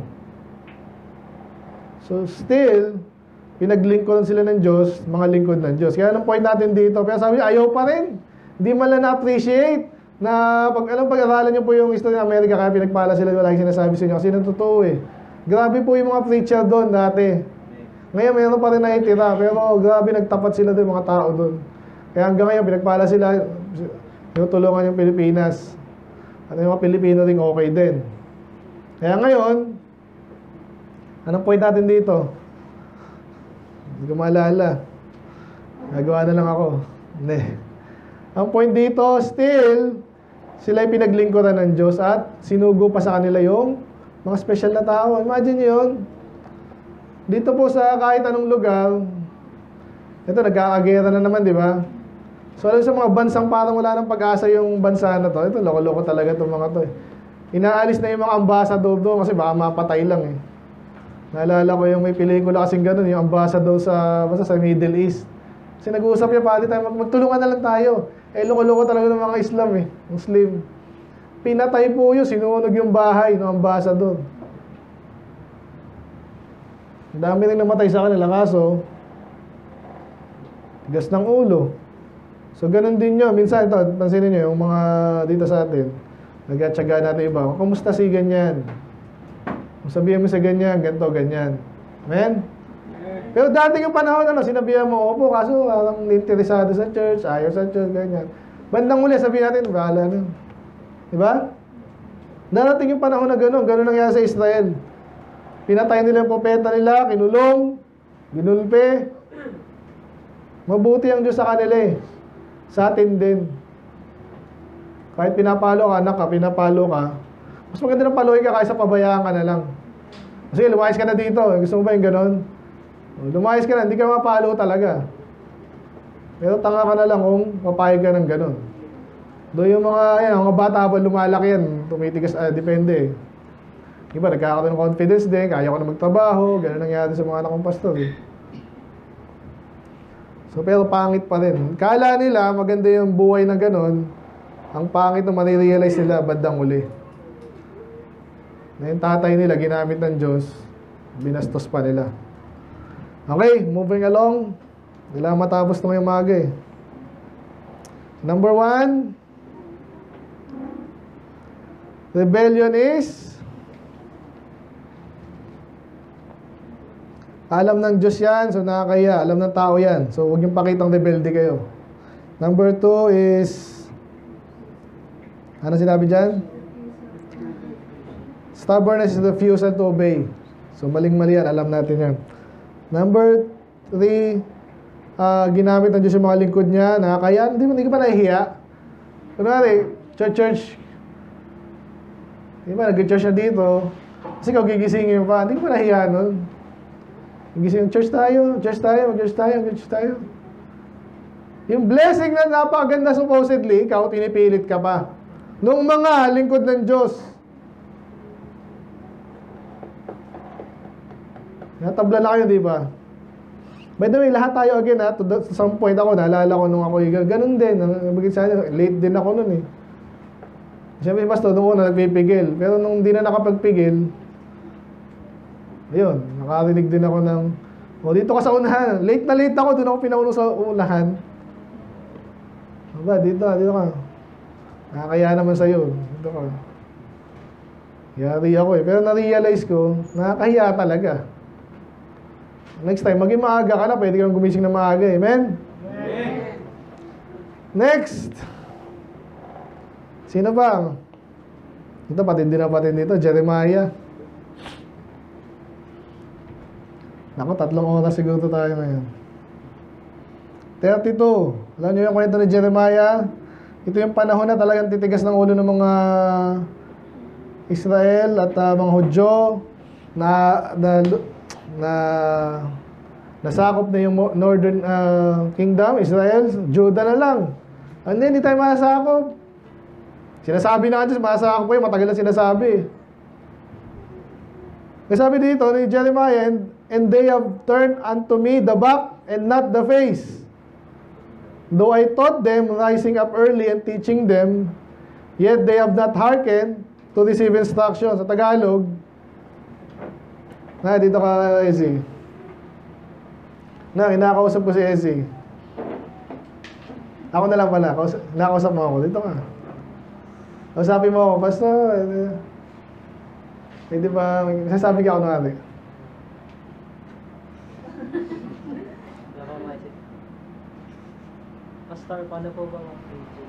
So still, pinaglingkod sila ng Diyos, mga lingkod ng Diyos. Kaya anong point natin dito? Pero sabi, ayaw pa rin. Hindi man lang na-appreciate. Na pag alam pag-aralan niyo po yung history ng Amerika, kaya pinagpala sila, wala yung sinasabi sa inyo kasi nang totoo eh. Grabe po yung mga preacher doon dati. Ngayon mayroon pa rin naitira, pero grabe nagtapat sila doon, mga tao doon. Kaya hanggang ngayon pinagpala sila, tinutulungan yung Pilipinas. At yung mga Pilipino rin okay din. Kaya ngayon, anong point natin dito? Hindi ko maalala. Nagawa na lang ako. Hindi. Ang point dito, still, sila ay pinaglingkuran ng Diyos at sinugo pa sa kanila yung mga special na tao. Imagine nyo yun. Dito po sa kahit anong lugar, ito, nagkakagera na naman, di ba? So, alam sa mga bansang parang wala ng pag-asa yung bansa na to. Ito, loko-loko talaga itong mga to eh. Inaalis na yung mga ambassador doon kasi baka mapatay lang eh. Naalala ko yung may pelikula kasing ganun, yung ambassador sa, basta sa Middle East. Kasi nag-uusap niya, pati tayo, mag magtulungan na lang tayo. Eh, loko-loko talaga ng mga Islam eh, Muslim. Pinatay po yun, sinunog yung bahay ng ambassador. Ang dami rin namatay sa kanila, kaso, tigas ng ulo. So, ganun din nyo. Minsan, ito, pansinin nyo, yung mga dito sa atin, nag-atsaga natin iba, kumusta si ganyan? Kung sabihin mo sa ganyan, ganito, ganyan. Amen? Pero dati yung panahon, ano, sinabihan mo, opo, kaso parang interesado sa church, ayaw sa church, ganyan. Bandang uli, sabihin natin, bahala na. Diba? Darating yung panahon na gano'n, gano'n nangyari sa Israel. Pinatay nila yung propeta nila, kinulong, ginulpe. Mabuti ang Diyos sa kanila eh. Sa atin din. Kahit pinapalo ka, anak ka, pinapalo ka, mas maganda ng paluin ka kaysa pabayaan ka na lang. Kasi lumayas ka na dito, gusto mo ba yung gano'n? Lumayas ka na, hindi ka mapalo talaga. Pero tanga ka na lang kung papayag ka ng ganun. Doon yung mga, yan, mga bata pa lumalaki yan, tumitigas, ah, depende. Iba, nagkakaroon ng confidence din, kaya ko na magtrabaho, ganun nangyari sa mga anak kong pastor. Eh. So, pero pangit pa rin. Kala nila, maganda yung buhay na ganun, ang pangit na marirealize nila, bandang uli. Na yung tatay nila, ginamit ng Diyos, binastos pa nila. Okay, moving along. Kailangan matapos na ngayong maga eh. Number one, rebellion is alam ng Diyos yan, so nakakaya. Alam ng tao yan. So huwag yung pakitang rebelde kayo. Number two is ano sinabi dyan? Stubbornness is refusal to obey. So maling-mali yan, alam natin yan. Number three, uh, ginamit ng Diyos yung mga lingkod niya, nakakaya, hindi mo, hindi ka pa nahihiya. Kunwari, church-church, di ba, nag-church na dito, kasi ikaw gigisingin pa, hindi ka pa nahihiya nun. Gigisingin, church tayo, church tayo, mag-church tayo, mag-church tayo. Yung blessing na napakaganda supposedly, ikaw, pinipilit ka pa. Nung mga lingkod ng Diyos, natabla na kayo, di ba? By the way, lahat tayo again ha, to, to some point ako, naalala ko nung ako, ganun din, late din ako nun eh. Siyempre, basta nung una nagpipigil, pero nung di na nakapagpigil, ayun, nakarinig din ako ng, o dito ka sa unahan, late na late ako, doon ako pinauno sa unahan. Aba, dito, dito ka. Nakakaya naman sa'yo, dito ka. Yari ako eh. Pero na-realize ko, nakakahiya talaga. Next time, maging maaga ka na, pwede kang gumising na maaga. Amen? Amen. Next! Sino ba? Ito, patindi na patindi dito. Jeremiah. Naku, tatlong oras siguro tayo ngayon. thirty-two. Alam niyo yung kwento ni Jeremiah? Ito yung panahon na talagang titigas ng ulo ng mga Israel at uh, mga Hudyo na, na, na nasakop na yung Northern uh, Kingdom, Israel, Judah na lang. Hindi, hindi tayo masakop. Sinasabi na nga, masakop ko yun, matagal na sinasabi. Kasi sabi dito ni Jeremiah, and, and they have turned unto me the back and not the face. Though I taught them, rising up early and teaching them, yet they have not hearkened to receive instruction. Sa Tagalog, na, dito ka, Ezzy. Na, kinakausap ko si Ezzy. Ako na lang pala, nakausap mo ako. Dito ka. Kausapin mo ako, basta, eh, di ba, sasabi ka ako na natin. Pastor, paano po ba mag-preach?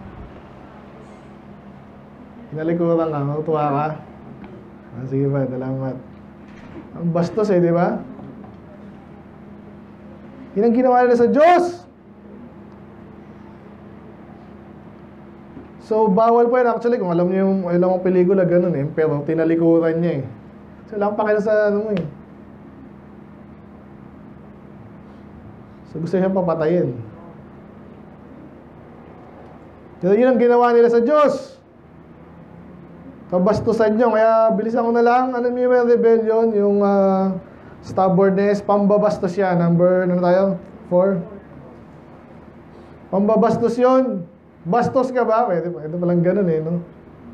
Hinalikuran ka, matutuwa ka. Ah, sige ba, salamat. Ang bastos eh, di ba? Yun ang ginawa nila sa Diyos. So, bawal po yun. Actually, kung alam niyo yung alam mong pelikula, ganun eh. Pero tinalikuran niya eh. So, wala kang pakila sa ano mo eh. So, gusto niya papatayin. Pero yun ang ginawa nila sa Diyos. Kabastusan nyo. Kaya bilisan ko na lang. Ano niyo yung rebellion? Yung uh, stubbornness. Pambabastos yan. Number, ano tayo? Four. Pambabastos yun. Bastos ka ba? Pwede, pwede palang ganun eh, no?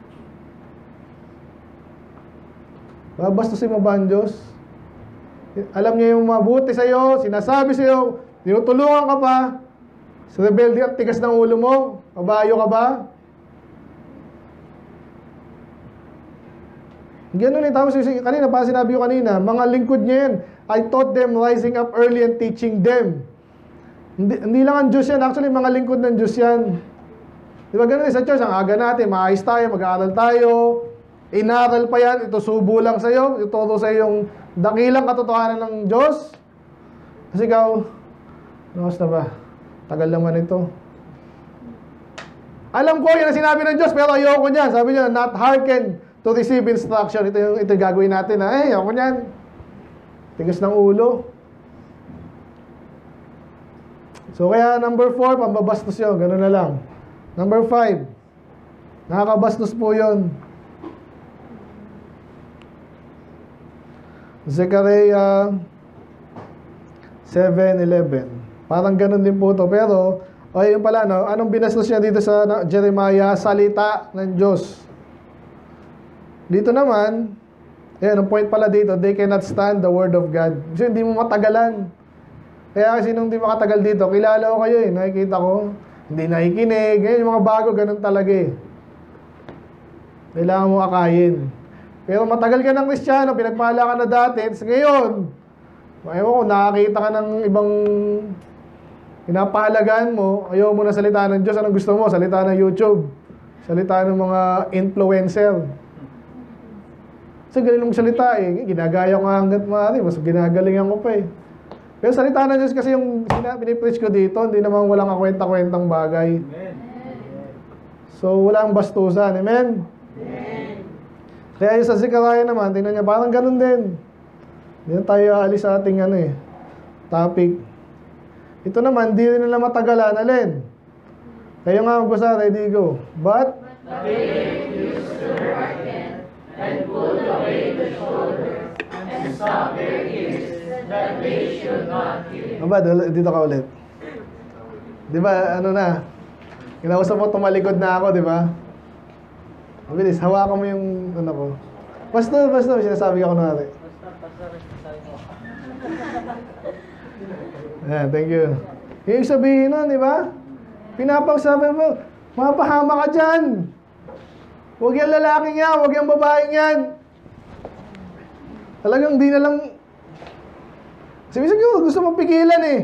Babastusin mo ba ang Diyos? Alam niya yung mabuti sa'yo, sinasabi sa'yo, tinutulungan ka pa, sa rebelde at tigas ng ulo mo, kabayo ka ba? Ganun eh, tapos kanina, pa sinabi ko kanina, mga lingkod niya yan, I taught them rising up early and teaching them. Hindi, hindi lang ang Diyos yan, actually mga lingkod ng Diyos yan. Di ba ganun eh, sa church, ang aga natin, maayos tayo, mag-aaral tayo, inaral pa yan, ito subo lang sa'yo, ituro sa'yo yung dakilang katotohanan ng Diyos. Kasi ikaw, nakas na ba? Tagal naman ito. Alam ko yan ang sinabi ng Diyos, pero ayoko niyan. Sabi niya, not hearken to receive instruction. Ito yung ito yung gagawin natin. Eh, ayoko niyan. Tigas ng ulo. So kaya number four, pambabastos yun. Ganun na lang. Number five, nakakabastos po yun. Zechariah seven eleven. Parang ganun din po to. Pero, o yun pala, no? Anong binastos niya dito sa na, Jeremiah? Salita ng Diyos. Dito naman, ayan, ang point pala dito, they cannot stand the word of God. Kasi hindi mo matagalan. Kaya kasi nung hindi makatagal dito, kilala ko kayo eh, nakikita ko. Hindi nakikinig. Ngayon, yung mga bago, ganun talaga eh. Kailangan mo akayin. Pero matagal ka ng Kristiyano, pinagpala ka na dati, ngayon, ewan ko, nakakita ka ng ibang pinapahalagaan mo, ayaw mo na salita ng Diyos, anong gusto mo? Salita ng YouTube. Salita ng mga influencer. Kasi galing mong salita eh. Ginagaya ko nga hanggat maaari, mas ginagalingan ko pa eh. Pero salita ng Diyos kasi yung pinipreach ko dito, hindi naman walang kakwenta-kwentang bagay. Amen. So, walang bastusan. Amen? Amen. Kaya yung sa Zechariah naman, tingnan niya, parang ganun din. Hindi na tayo aalis sa ating ano eh, topic. Ito naman, di rin nila matagalan. Alin? Kayo nga magbasa, ready, go. But, But they refused to hearken, and pulled away the shoulders, and stopped their ears, that they should not hear. Aba, dito ka ulit. Di ba, ano na, kinausap mo, tumalikod na ako, di ba? Mabilis, hawakan mo yung, ano ko. Basta, basta, sinasabi ako na natin. Basta, basta, sabi mo. Yeah, thank you. Yung sabihin nun, di ba? Pinapagsabi mo, mapahama ka dyan. Huwag yan lalaking yan, huwag yan babaeng yan. Talagang di na lang, sabi siguro, gusto mong pigilan eh.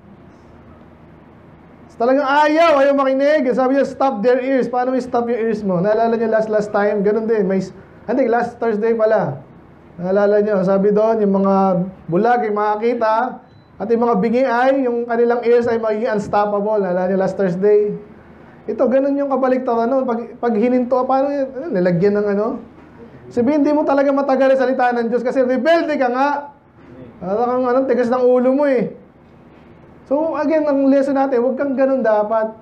Talagang ayaw, ayaw makinig. Sabi niya, stop their ears. Paano may stop your ears mo? Naalala niyo last last time, ganun din. May, hindi, last Thursday pala. Naalala niyo, sabi doon, yung mga bulag, yung makakita, at yung mga bingi ay, yung kanilang ears ay magiging unstoppable. Naalala niyo last Thursday. Ito, ganun yung kabaliktaran nun. Pag, pag hininto, paano yun? Ano, nilagyan ng ano? Sabihin, hindi mo talaga matagal ang salita ng Diyos kasi rebelde ka nga. Parang anong tigas ng ulo mo eh. So, again, ang lesson natin, huwag kang ganun dapat.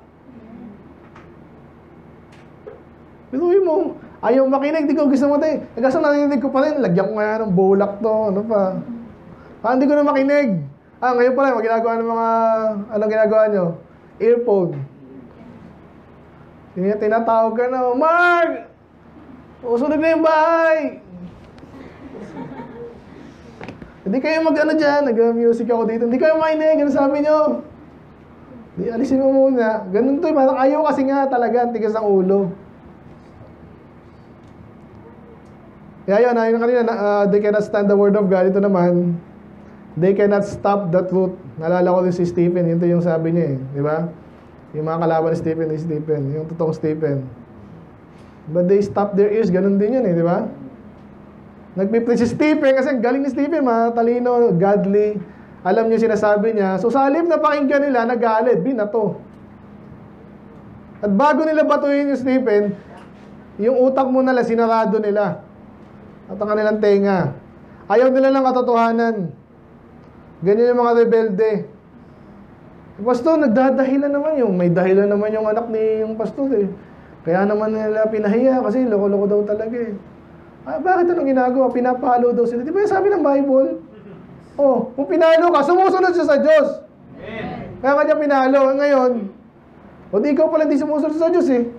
Biruin mo, ayaw makinig, di ko gusto mo tayo. Hanggang sa narinig ko pa rin, lagyan ko nga ng bulak to, ano pa. Parang hindi ko na makinig. Ah, ngayon pala, mag ginagawa ng mga, anong ginagawa nyo? Earphone. Hindi tinatawag ka na, Mark! Usunod na yung bahay! Hindi kayo mag-ano dyan, nag-music ako dito. Hindi kayo makinig, ano sabi nyo? Di, alisin mo muna. Ganun to, parang ayaw kasi nga talaga, tigas ang ulo. Kaya yun, ayun kanina, uh, they cannot stand the word of God. Ito naman, they cannot stop the truth. Naalala ko din si Stephen, yun to yung sabi niya eh. Di ba? Yung mga kalaban ni Stephen, ni Stephen, yung totoong Stephen. But they stop their ears, ganun din yun eh, di ba? Nagpipreach si Stephen kasi ang galing ni Stephen, matalino, godly. Alam niyo sinasabi niya. So sa halip na pakinggan nila, nagalit, binato. At bago nila batuhin yung Stephen, yung utak mo nila, sinarado nila. At ang kanilang tenga. Ayaw nila ng katotohanan. Ganyan yung mga rebelde. Yung pastor, nagdadahilan naman yung, may dahilan naman yung anak ni yung pastor eh. Kaya naman nila pinahiya kasi loko-loko daw talaga eh. Ah, bakit anong ginagawa? Pinapalo daw sila. Di ba yung sabi ng Bible? Oh, kung pinalo ka, sumusunod siya sa Diyos. Amen. Kaya kanya pinalo. Ngayon, o di ikaw pala di sumusunod sa Diyos eh.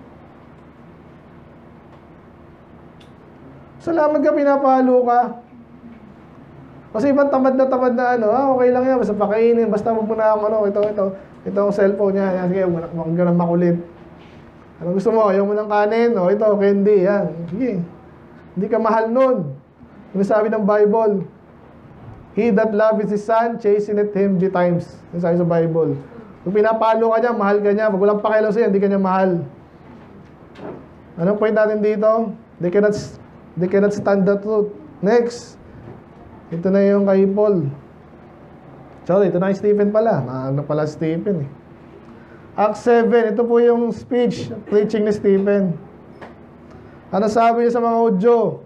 Salamat ka, pinapalo ka. Kasi ibang tamad na tamad na ano, ah, okay lang yan, basta pakainin, basta huwag mo na akong ano, ito, ito, ito ang cellphone niya, yan, sige, huwag ka nang makulit. Ano gusto mo? Ayaw mo ng kanin, o ito, candy, yan. Sige. Hindi ka mahal nun. Yung sabi ng Bible, he that loves his son, chasteneth him betimes. Yung sabi sa Bible. Kung pinapalo ka niya, mahal ka niya. Pag walang pakialam sa'yo, hindi ka niya mahal. Anong point natin dito? They cannot, they cannot stand the truth. Next. Ito na yung kay Paul. Sorry, ito na yung Stephen pala. Ano pala Stephen eh. Acts seven, ito po yung speech, preaching ni Stephen. Ano sabi niya sa mga Hudyo?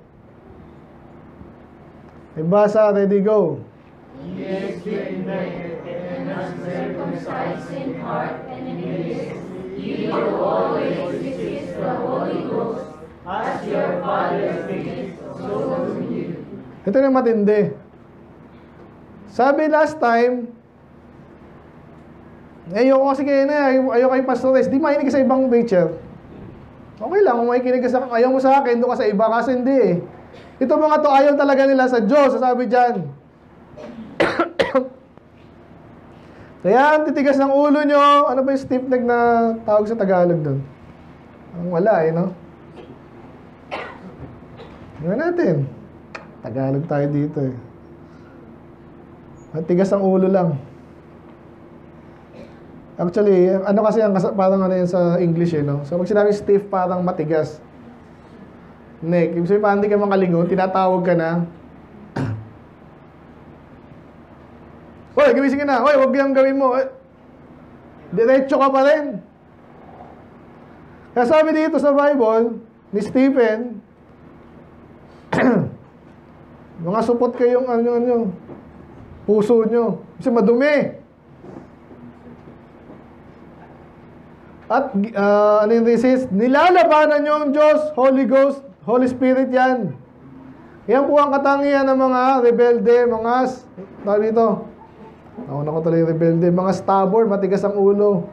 Ibasa, ready, go. He is ignorant and uncircumcised in heart and in ears. He who always resists the Holy Ghost, as your fathers did, so do you. Ito na matindi. Sabi last time, ayoko kasi kayo na, ayoko kay pastores, di makinig ka sa ibang preacher. Okay lang, kung makikinig ka sa, ayaw mo sa akin, doon ka sa iba, kasi hindi eh. Ito mga to, ayaw talaga nila sa Diyos, sabi dyan. Kaya ang titigas ng ulo nyo, ano ba yung stiff neck na tawag sa Tagalog doon? Ang wala eh, no? Tingnan natin. Tagalog tayo dito eh. Ang tigas ng ulo lang. Actually, ano kasi ang parang ano yan sa English eh, no? So, pag sinabi stiff, parang matigas. Neck. Ibig sabihin, parang hindi ka makalingon, tinatawag ka na. Hoy, gumising ka na. Hoy, huwag yung gawin mo. Diretso ka pa rin. Kaya sabi dito sa Bible, ni Stephen, mga supot kayong ano, ano, puso nyo. Kasi madumi. At uh, ano yung resist? Nilalabanan nyo ang Diyos, Holy Ghost, Holy Spirit yan. Yan po ang katangian ng mga rebelde, mga, tawag dito, nauna ko tuloy yung rebelde, mga stubborn, matigas ang ulo.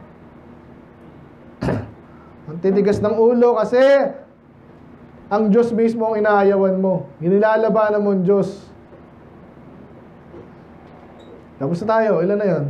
Ang titigas ng ulo kasi ang Diyos mismo ang inaayawan mo. Nilalabanan mo ang Diyos. Tapos na tayo, ilan na yun?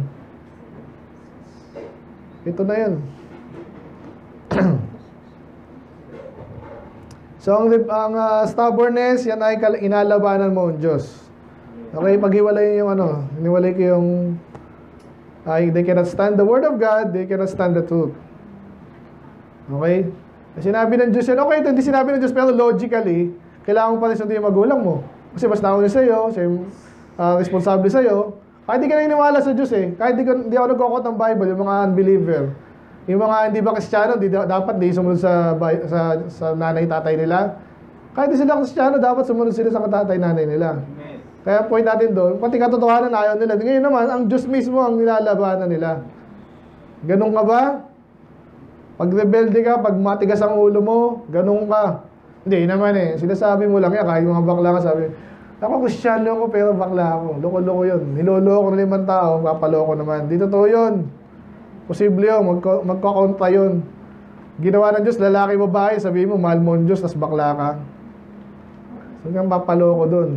Ito na yun. So, ang, ang uh, stubbornness, yan ay inalabanan mo ang Diyos. Okay, paghiwalay yung ano, iniwalay ko yung ay, they cannot stand the word of God, they cannot stand the truth. Okay? Sinabi ng Diyos yan, okay, ito hindi sinabi ng Diyos, pero logically, kailangan mo pa rin sundin yung magulang mo. Kasi mas nauna sa'yo, siya yung uh, responsable sa'yo. Kahit di ka naniniwala sa Diyos eh. Kahit di, ka, di ako nagkukot ng Bible, yung mga unbeliever. Yung mga hindi ba Kristiyano, di, dapat di sumunod sa, sa, sa nanay, tatay nila. Kahit di sila Kristiyano, dapat sumunod sila sa tatay, nanay nila. Kaya point natin doon, pati katotohanan ayaw nila. Ngayon naman, ang Diyos mismo ang nilalabanan nila. Ganun ka ba? Pag rebelde ka, pag matigas ang ulo mo, ganun ka. Hindi naman eh, sinasabi mo lang yan, kahit mga bakla ka sabi, ako Kristiyano ako pero bakla ako. Loko-loko yun. Niloloko na limang tao, papaloko naman. Di totoo yun. Posible yun, magko- magkakontra yun. Ginawa ng Diyos, lalaki, babae, sabihin mo, mahal mo ang Diyos, tas bakla ka. So, kang papaloko dun.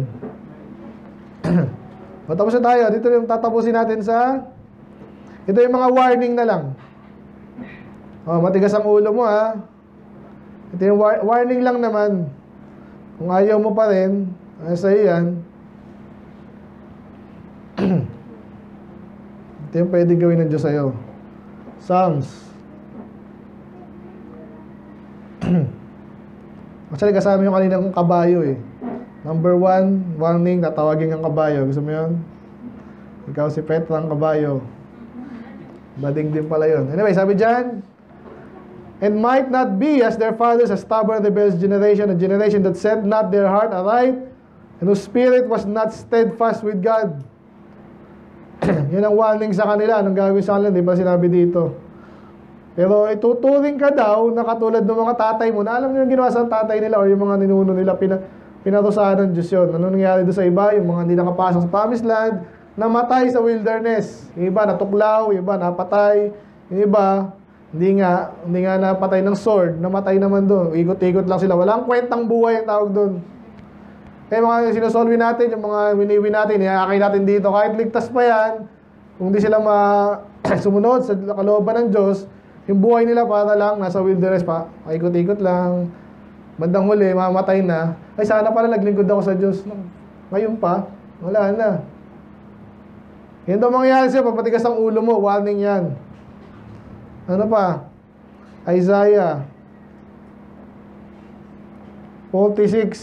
Matapos na tayo. Dito yung tatapusin natin sa ito yung mga warning na lang. Oh, matigas ang ulo mo ha. Ito yung war- warning lang naman. Kung ayaw mo pa rin, ay sa'yo yan. Ito yung pwede gawin ng Diyos sa'yo. Psalms. Actually, kasama yung kaninang kabayo eh. Number one, warning, tatawagin kang kabayo. Gusto mo yun? Ikaw si Petra ang kabayo. Bading din pala yun. Anyway, sabi dyan, and might not be as their fathers, a stubborn, rebellious generation, a generation that set not their heart aright, and whose spirit was not steadfast with God. Yan ang warning sa kanila. Anong gagawin sa kanila? Di ba sinabi dito? Pero ituturing ka daw na katulad ng mga tatay mo na alam nyo yung ginawa sa tatay nila o yung mga ninuno nila pina pinatusahan ng Diyos yun. Ano nangyari doon sa iba? Yung mga hindi nakapasok sa promised land, namatay sa wilderness. Yung iba natuklaw, yung iba napatay, yung iba hindi nga, hindi nga napatay ng sword, namatay naman doon. Ikot-ikot lang sila. Walang kwentang buhay ang tawag doon. Kaya mga sinusolve natin, yung mga winiwi natin, iakay natin dito, kahit ligtas pa yan, kung di sila ma sumunod sa kalooban ng Diyos, yung buhay nila para lang nasa wilderness pa, ikot-ikot lang. Bandang huli, mamatay na. Ay, sana pala naglingkod ako sa Diyos. Ngayon pa, wala na. Yan daw mangyayari siya, pag matigas ang ulo mo, warning yan. Ano pa? Isaiah forty-six.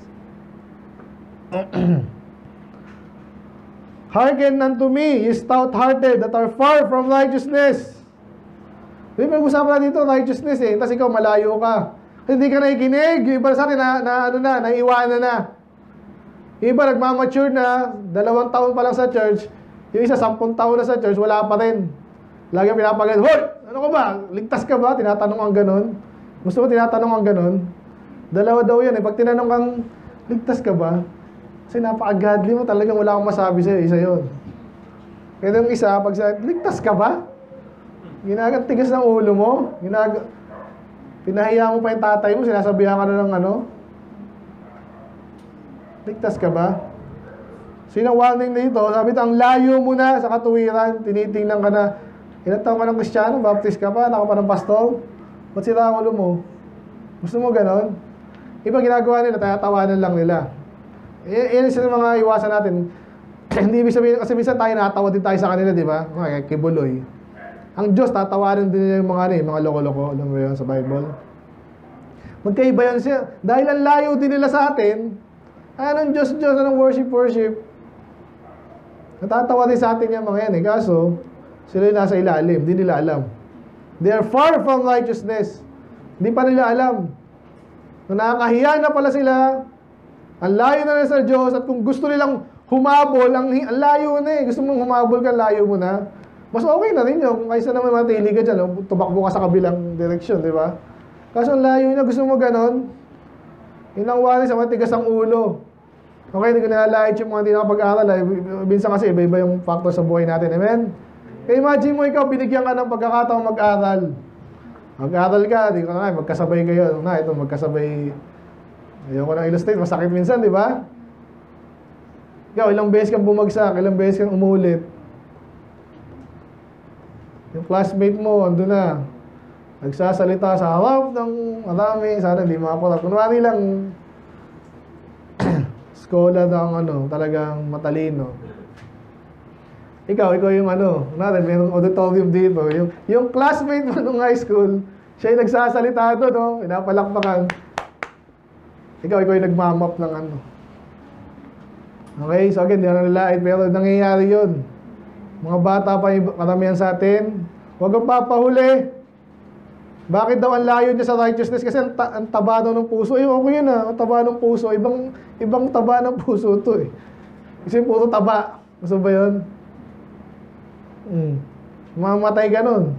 Hearken unto me, ye stout-hearted, that are far from righteousness. Di ba mag-usapan na dito, righteousness eh. Tapos ikaw, malayo ka. Hindi ka nakikinig. Yung iba sa atin, na, na, ano na, naiiwanan na. Yung iba, nagmamature na, dalawang taon pa lang sa church. Yung isa, sampung taon na sa church, wala pa rin. Lagi ang pinapagal, hoy! Ano ka ba? Ligtas ka ba? Tinatanong ang ganon. Gusto mo tinatanong ang ganon? Dalawa daw yan eh. Pag tinanong kang, ligtas ka ba? Kasi napaka-godly mo, talagang wala akong masabi sa'yo. Isa yun. Kaya yung isa, pag sa, ligtas ka ba? Ginagatigas ng ulo mo. Ginag... Pinahiya mo pa yung tatay mo, sinasabihan ka na ng ano? Ligtas ka ba? Sino warning dito? Sabi ito, ang layo mo na sa katuwiran. Tinitingnan ka na, ilan taon ka ng Kristiyano? Baptist ka pa? Naka pa ng pastor? Ba't sila ang ulo mo? Gusto mo ganon? Iba ginagawa nila, tayatawanan lang nila. I- yan yung mga iwasan natin. Hindi ibig sabihin, kasi minsan tayo natawa din tayo sa kanila, di ba? Mga kibuloy. Ang Diyos, tatawarin din nila yung mga, ano, mga loko-loko. Alam mo yun sa Bible? Magkaiba yan siya. Dahil ang layo din nila sa atin, anong Diyos, Diyos, anong worship, worship? Natatawa din sa atin yung mga yan eh. Kaso, sila yung nasa ilalim. Hindi nila alam. They are far from righteousness. Hindi pa nila alam. Na nakakahiya na pala sila. Ang layo na nila sa Diyos. At kung gusto nilang humabol, ang, ang layo na eh. Gusto mong humabol ka, layo mo na. Mas okay na rin yun. Kaysa naman matili ka dyan, tumakbo ka sa kabilang direksyon, di ba? Kaso ang layo niya, gusto mo ganon? Yun ang wari sa matigas ang ulo. Okay, hindi ko nalalait yung mga hindi nakapag-aral. Minsan kasi iba-iba yung factor sa buhay natin. Amen? Kaya imagine mo ikaw, binigyan ka ng pagkakataong mag-aral. Mag-aral ka, di ko na magkasabay kayo. Na, ito, magkasabay. Ayoko nang illustrate, masakit minsan, di ba? Ikaw, ilang beses kang bumagsak, ilang beses kang umulit. Yung classmate mo, andun na. nagsasalita sa harap ng marami, sana hindi makakurap. Kunwari lang, scholar ng ano, talagang matalino. Ikaw, ikaw yung ano, natin, mayroong auditorium dito. Yung, yung classmate mo nung high school, siya yung nagsasalita doon, no? Pinapalakpakan. Ikaw, ikaw yung nagmamap ng ano. Okay, so again, di na nalait, pero nangyayari yun. Mga bata pa yung karamihan sa atin, huwag kang papahuli. Bakit daw ang layo niya sa righteousness? Kasi ang, ta ang taba daw ng puso. Eh, okay yun ah, ang taba ng puso. Ibang, ibang taba ng puso to eh. Kasi puro taba. Gusto ba yun? Hmm. Mamatay ka nun.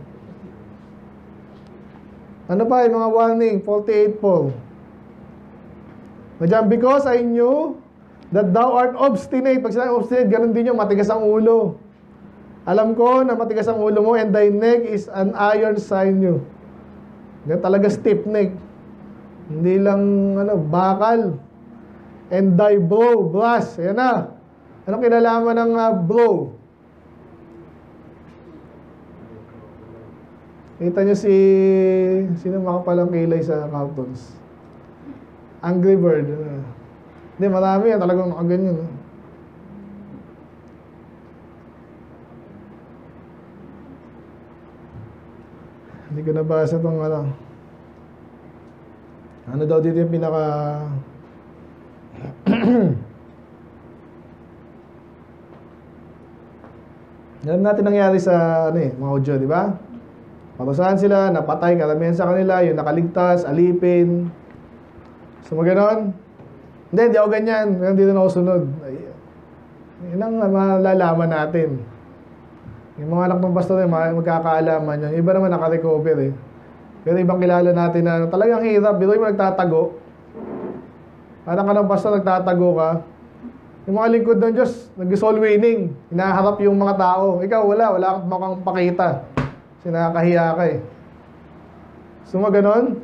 Ano pa yung mga warning? forty-eight Paul. Diyan, because I knew that thou art obstinate. Pag sila obstinate, ganun din yung matigas ang ulo. Alam ko na matigas ang ulo mo and thy neck is an iron sinew. Yan talaga stiff neck. Hindi lang ano, bakal. And thy brow, brass. Ayan na. Anong kinalaman ng uh, brow? Kita nyo si... Sino makapalang kilay sa cartoons? Angry Bird. Hindi, marami yan. Talagang nakaganyan. No? Hindi ko nabasa itong ano. Ano daw dito yung pinaka... Alam natin nangyari sa ano eh, mga audio, di ba? Parusahan sila, napatay, karamihan sa kanila, yung nakaligtas, alipin. So, maganon? Hindi, hindi ako ganyan. Hindi na ako sunod. Yan ang malalaman natin. Yung mga anak ng pastor, magkakaalaman yun. Iba naman nakarecover eh. Pero ibang kilala natin na talagang hirap. Biro yung nagtatago. Anak ka ng pastor, nagtatago ka. Yung mga lingkod ng Diyos, nag-soul winning. Hinaharap yung mga tao. Ikaw, wala. Wala kang makang pakita. Kasi nakakahiya ka eh. So, maganon?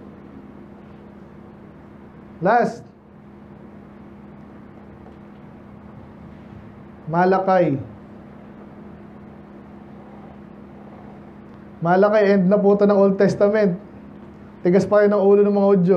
Last. Malakay. Malakay, end na po ito ng Old Testament. Tigas pa rin ang ulo ng mga Hudyo.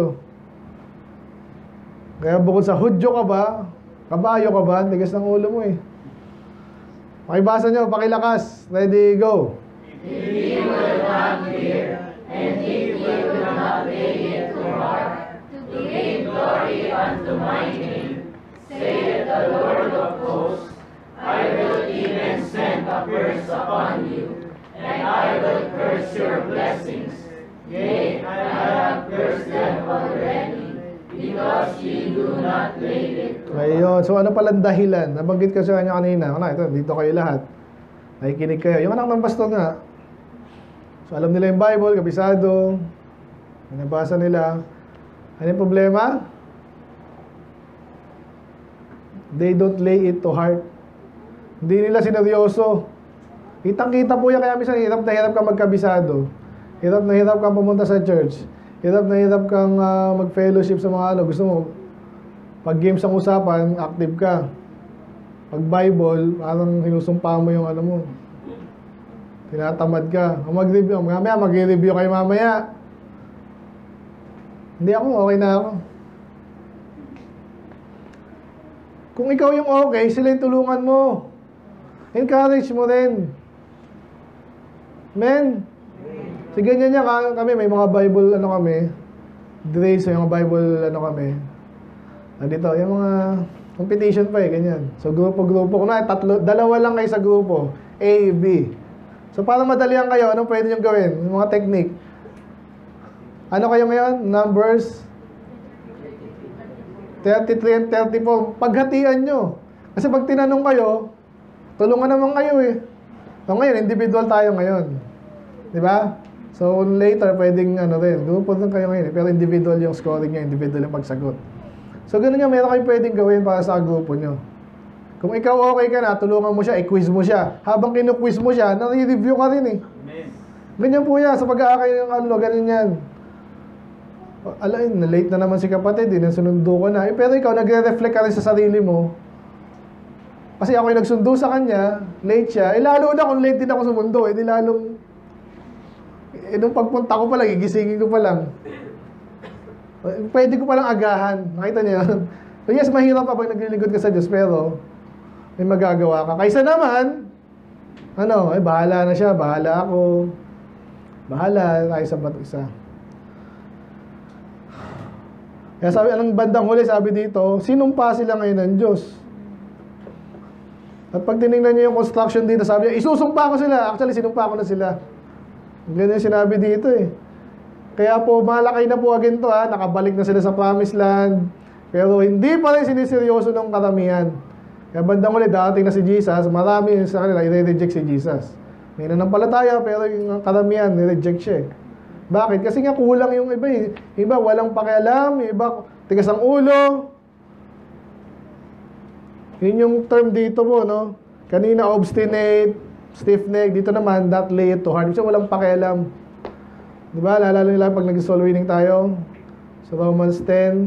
Kaya bukod sa Hudyo ka ba, kabayo ka ba, tigas ng ulo mo eh. Pakibasa nyo, pakilakas. Ready, go. If ye will not fear, and if ye will not lay it to heart, to give glory unto my name, saith the Lord of hosts, I will even send a curse upon you, and I will curse your blessings. Yea, I have cursed them already, because ye do not lay it to heart. Ayun. So ano palang dahilan? Nabanggit ko sa kanya kanina. Ano, ito, dito kayo lahat. Nakikinig kayo. Yung anak ng pastor nga. So alam nila yung Bible, kabisado. Nabasa nila. Ano yung problema? They don't lay it to heart. Hindi nila sineryoso. Kitang-kita po yan, kaya minsan hirap na hirap kang magkabisado. Hirap na hirap kang pumunta sa church. Hirap na hirap kang uh, mag-fellowship sa mga ano. Gusto mo, pag games ang usapan, active ka. Pag Bible, parang sinusumpa mo yung ano mo. Tinatamad ka. Mag-review, mamaya mag-review kayo mamaya. Hindi ako, okay na ako. Kung ikaw yung okay, sila yung tulungan mo. Encourage mo rin. Men, si ganyan niya kami, may mga Bible, ano kami, Grace, yung mga Bible, ano kami. Dito, yung mga competition pa eh, ganyan. So, grupo-grupo. Kung na, tatlo, dalawa lang kayo sa grupo. A, B. So, para madalihan kayo, anong pwede nyo gawin? Yung mga technique. Ano kayo ngayon? Numbers thirty-three and thirty-four. Paghatian nyo. Kasi pag tinanong kayo, tulungan naman kayo eh. So, ngayon, individual tayo ngayon. Di ba? So, later, pwedeng ano rin. Grupo din kayo ngayon. Pero individual yung scoring nyo, individual yung pagsagot. So, ganun nga, meron kayong pwedeng gawin para sa grupo nyo. Kung ikaw okay ka na, tulungan mo siya, i-quiz mo siya. Habang kinu-quiz mo siya, nare-review ka rin eh. Ganyan po yan. Sa pag-aakay ng ano, ganun yan. Alain, na-late na naman si kapatid, eh, nasunundo ko na. Eh, pero ikaw, nagre-reflect ka rin sa sarili mo. Kasi ako yung nagsundo sa kanya, late siya. Eh, lalo na kung late din ako sumundo. Eh, di lalong... eh, nung pagpunta ko pa lang, igisingin ko pa lang. Pwede ko palang agahan. Nakita niyo yun? So yes, mahirap pa pag naglilingkod ka sa Diyos, pero may magagawa ka. Kaysa naman, ano, eh, bahala na siya, bahala ako. Bahala tayo sa ba't isa. Kaya sabi, anong bandang huli, sabi dito, sinumpa sila ngayon ng Diyos. At pag tinignan niyo yung construction dito, sabi niya, isusumpa ko sila. Actually, sinumpa ko na sila. Ganyan yung sinabi dito eh. Kaya po, malakay na po agad to ha. Nakabalik na sila sa promised land. Pero hindi pa rin siniseryoso ng karamihan. Kaya bandang huli, dating na si Jesus, marami sa kanila, i-reject si Jesus. May nanampalataya, pero yung karamihan, i-reject siya eh. Bakit? Kasi nga kulang yung iba eh. Iba, walang pakialam. Iba, tigas ang ulo. Yun yung term dito po, no? Kanina, obstinate, stiff-neck. Dito naman, that lay it to heart. Kasi walang pakialam. Diba? Lalo nila pag nag-soul winning tayo. So, Romans ten.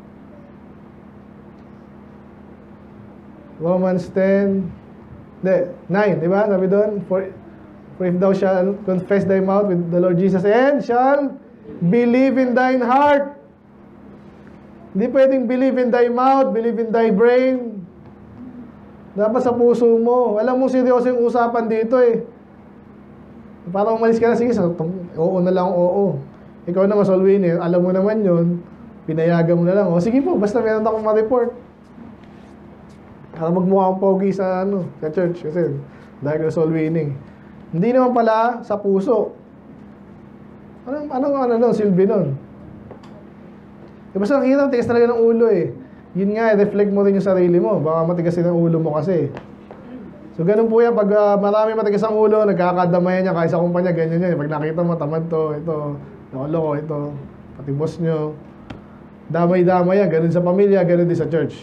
Romans ten. Hindi, nine. Diba? Sabi doon, for, for if thou shall confess thy mouth with the Lord Jesus and shall believe in thine heart. Hindi pwedeng believe in thy mouth, believe in thy brain. Dapat sa puso mo. Alam mo, seryoso yung usapan dito eh. Para umalis ka na, sige, oo na lang, oo. Ikaw na soul winner, alam mo naman yun, pinayagan mo na lang. O sige po, basta meron akong ma-report. Para magmukha akong pogi sa, ano, sa church. Kasi dahil ka soul winning. Hindi naman pala sa puso. Anong, anong, ano, ano, silbi nun? E basta nakikita, tigas talaga ng ulo eh. Yun nga, reflect mo rin yung sarili mo. Baka matigasin ang ulo mo kasi. So, ganun po yan. Pag uh, marami matigas ang ulo, nagkakadamayan niya kahit sa kumpanya, ganyan yan. Pag nakita mo, tamad to, ito, nakuloko, ito, pati boss nyo. Damay-damay yan. Ganun sa pamilya, ganun din sa church.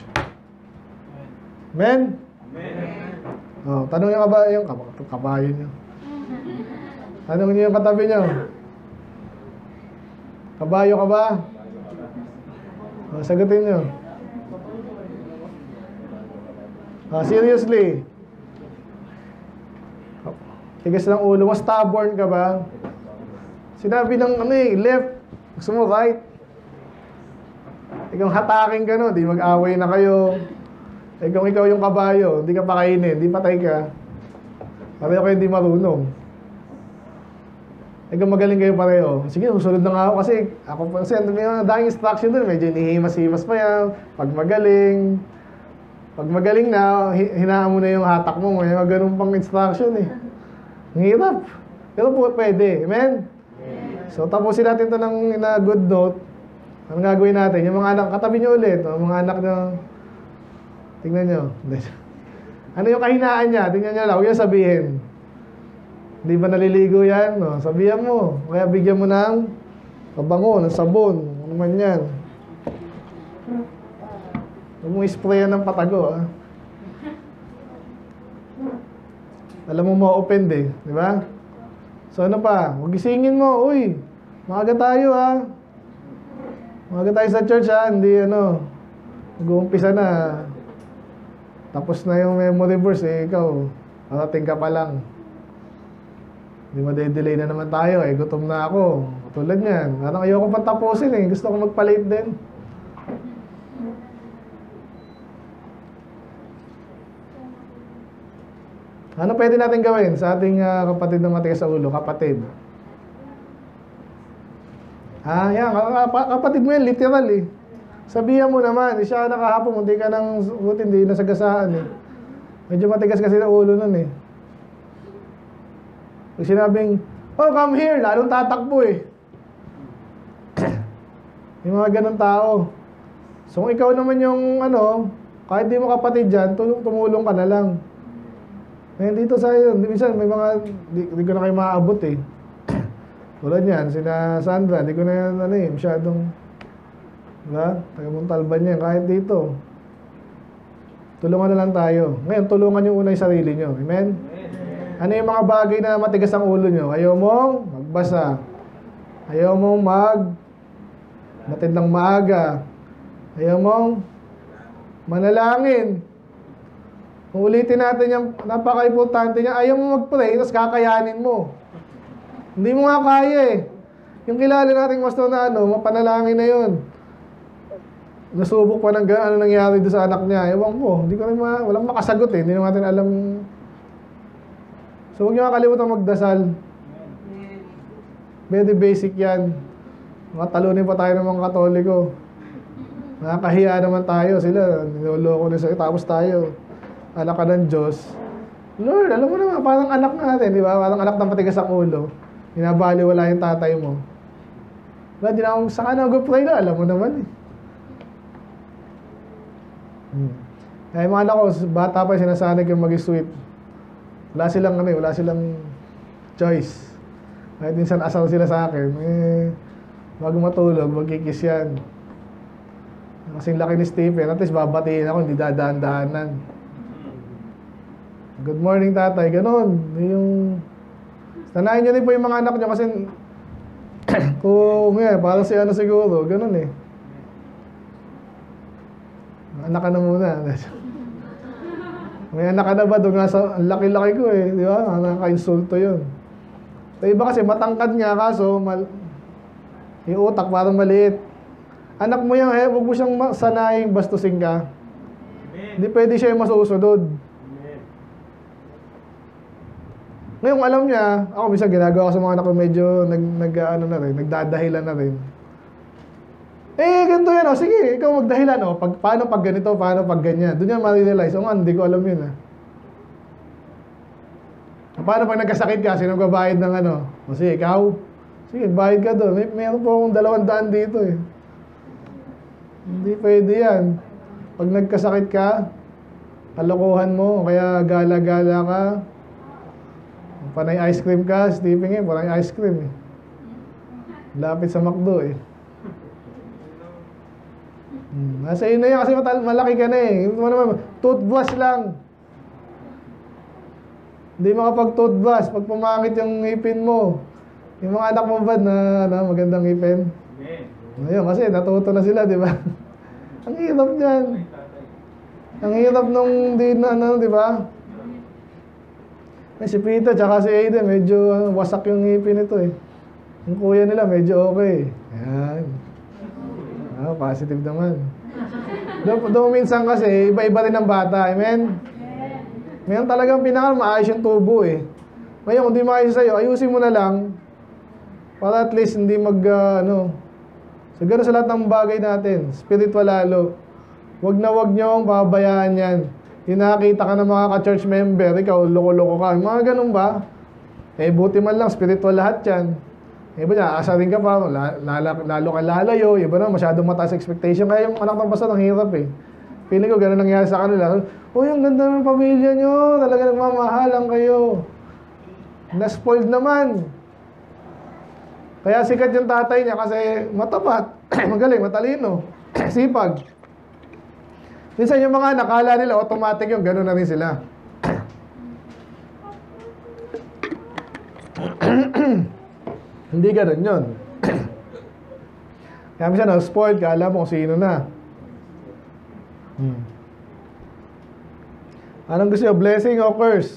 Amen? Amen. Oh, tanong yung kabayo, yung kabayo nyo. Tanong nyo yung katabi nyo. Kabayo ka ba? Oh, sagutin nyo. Oh, seriously. Tigas ng ulo mo, stubborn ka ba? Sinabi ng ano eh, left, gusto mo right. Ikaw hatakin ka no, di mag-away na kayo. Ikaw ikaw yung kabayo, hindi ka pakainin, di patay ka. Pareho kayo hindi marunong. Ikaw magaling kayo pareho. Sige, susunod na nga ako kasi ako pa kasi may mga daming instruction doon, medyo inihimas-himas pa yan. Pag magaling, pag magaling na, hinaan mo na yung hatak mo, may mga ganun pang instruction eh. Ang hirap. Pero po, pwede. Amen? Yes. So, tapusin natin ito ng na good note. Ano gagawin natin? Yung mga anak, katabi nyo ulit. No? Mga anak nyo. Tingnan nyo. Ano yung kahinaan niya? Tingnan nyo lang. Huwag yung sabihin. Hindi ba naliligo yan? No? Sabihan mo. Kaya bigyan mo ng pabango, ng sabon. Ano man yan. Huwag mo isprayan ng patago. Ah. Alam mo ma-open eh, di ba? So ano pa? Huwag gisingin mo, uy, maaga tayo ha. Maaga tayo sa church ha, hindi ano, mag-uumpisa na. Tapos na yung memory verse eh, ikaw, parating ka pa lang. Hindi ma-delay na naman tayo eh, gutom na ako. Tulad niyan, parang ayoko pang tapusin eh, gusto ko magpa-late din. Ano pwede natin gawin sa ating uh, kapatid ng matigas sa ulo? Kapatid. Ah, yan. Kapatid mo yan, literal eh. Sabihan mo naman, eh, siya nakahapon, hindi ka nang buti, hindi nasagasaan eh. Medyo matigas kasi ng ulo nun eh. Pag sinabing, oh, come here, lalong tatakbo eh. Yung mga ganun tao. So, kung ikaw naman yung ano, kahit di mo kapatid dyan, tulong, tumulong ka na lang. Ngayon dito sa iyo, minsan may mga, di, di ko na kayo maaabot eh. Tulad yan, sina Sandra, di ko na yan, ano eh, masyadong, diba? Taga-Montalban yan, kahit dito. Tulungan na lang tayo. Ngayon, tulungan nyo una yung sarili nyo. Amen? Amen? Ano yung mga bagay na matigas ang ulo nyo? Ayaw mong magbasa. Ayaw mong mag, matid ng maaga. Ayaw mong manalangin. Ulitin natin yung napaka-importante niya. Ayaw mo mag-pray, tapos kakayanin mo. Hindi mo nga kaya eh. Yung kilala nating pastor na ano, mapanalangin na yun. Nasubok pa ng ano nangyari doon sa anak niya. Ewan ko, hindi ko rin ma, walang makasagot eh. Hindi natin alam. So huwag niyo makalimutan magdasal. Very basic yan. Matalunin pa tayo ng mga Katoliko. Nakakahiya naman tayo. Sila, niloloko na sa'yo. Tapos tayo, anak ka ng Diyos. Lord, alam mo naman, parang anak natin, di ba? Parang anak ng patigas ang ulo. Binabaliwala yung tatay mo. Wala, di na akong saka na mag-pray na. Alam mo naman eh. Hmm. Kaya yung mga anak ko, bata pa sinasanay yung mag-sweet. Wala silang ano eh, wala silang choice. Kahit minsan asal sila sa akin, eh, bago matulog, magkikis yan. Kasing laki ni Stephen, at least babatiin ako, hindi dadaan-daanan. Good morning, tatay. Ganon. Yung... Tanayin nyo din po yung mga anak nyo kasi kung eh, parang si ano siguro, ganon eh. Anak ka na muna. May anak ka na ba? Doon nga sa laki-laki ko eh. Di ba? Nakaka-insulto yun. Sa iba kasi matangkad nga kaso mal... yung utak parang maliit. Anak mo yan eh, huwag mo siyang sanaying bastusin ka. Hindi pwede siya yung masusunod. Ngayon alam niya, ako minsan ginagawa ko sa mga anak ko medyo nag, nag ano na rin, nagdadahilan na rin. Eh, ganito yan oh. Sige, ikaw magdahilan oh. Pag, paano pag ganito, paano pag ganyan. Doon yan ma-realize. O nga, hindi ko alam yun ah. Paano pag nagkasakit ka, sino magbabayad ng ano? O sige, ikaw. Sige, bayad ka doon. May, meron po akong dalawang daan dito eh. Hindi pwede yan. Pag nagkasakit ka, kalokohan mo, kaya gala-gala ka. Panay ice cream ka, Stephen eh, panay ice cream eh. Lapit sa McDo eh. Hmm, nasa iyo na yan kasi malaki ka na eh. Toothbrush lang. Hindi makapag-toothbrush pag pumangit yung ngipin mo. Yung mga anak mo ba na, na magandang ngipin? Ngayon kasi natuto na sila, di ba? Ang hirap niyan. Ang hirap nung di na ano, di ba? Eh, si Pita tsaka si Aiden, medyo uh, wasak yung ngipin nito eh. Yung kuya nila, medyo okay. Ayan. Ah, positive naman. Doon do, minsan kasi, iba-iba rin ang bata. Amen? Mayroon talagang pinaka maayos yung tubo eh. Ngayon, kung di maayos sa'yo, ayusin mo na lang para at least hindi mag, uh, ano. So, gano'n sa lahat ng bagay natin. Spiritual lalo. Huwag na huwag niyong pabayaan yan. Yung nakakita ka ng mga ka-church member, ikaw, loko-loko ka. Mga ganun ba? Eh, buti man lang, spiritual lahat yan. Eh, ba niya, asa rin ka pa, lalo, lalo ka lalayo, iba na, masyadong mataas expectation. Kaya yung anak ng basta, ang hirap eh. Feeling ko, ganun nangyari sa kanila. Uy, ang ganda ng pamilya nyo, talaga nagmamahalan kayo. Na-spoiled naman. Kaya sikat yung tatay niya kasi matapat, magaling, matalino, sipag. Minsan yung mga nakala nila, automatic yung gano'n na rin sila. Hindi gano'n yun. Kaya minsan, no, spoiled ka, alam mo kung sino na. Hmm. Anong gusto nyo? Blessing o curse?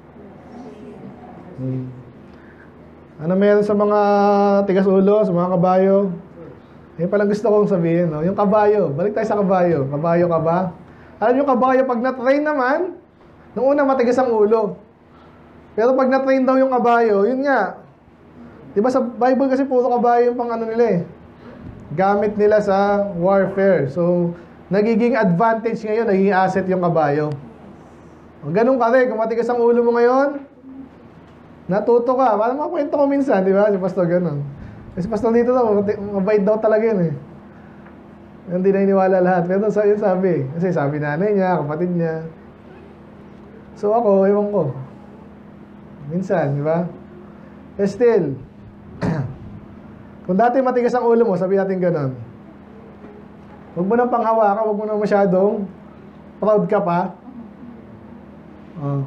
Hmm. Ano meron sa mga tigas ulo, sa mga kabayo? Eh, palang gusto kong sabihin, no? Yung kabayo, balik tayo sa kabayo. Kabayo ka ba? Alam yung kabayo, pag na-train naman, nung una matigas ang ulo. Pero pag na-train daw yung kabayo, yun nga. Diba sa Bible kasi puro kabayo yung pang ano nila eh. Gamit nila sa warfare. So, nagiging advantage ngayon, nagiging asset yung kabayo. O, ganun ka rin, kung matigas ang ulo mo ngayon, natuto ka. Parang makwento ko minsan, di ba? Si Pastor ganun. Kasi pastor dito daw, mabait daw talaga yun eh. Hindi na iniwala lahat. Pero sa yun sabi. Kasi sabi nanay niya, kapatid niya. So ako, ewan ko. Minsan, di ba? Eh still, kung dati matigas ang ulo mo, sabi natin ganun. Huwag mo nang panghawakan, huwag mo nang masyadong proud ka pa. Oh.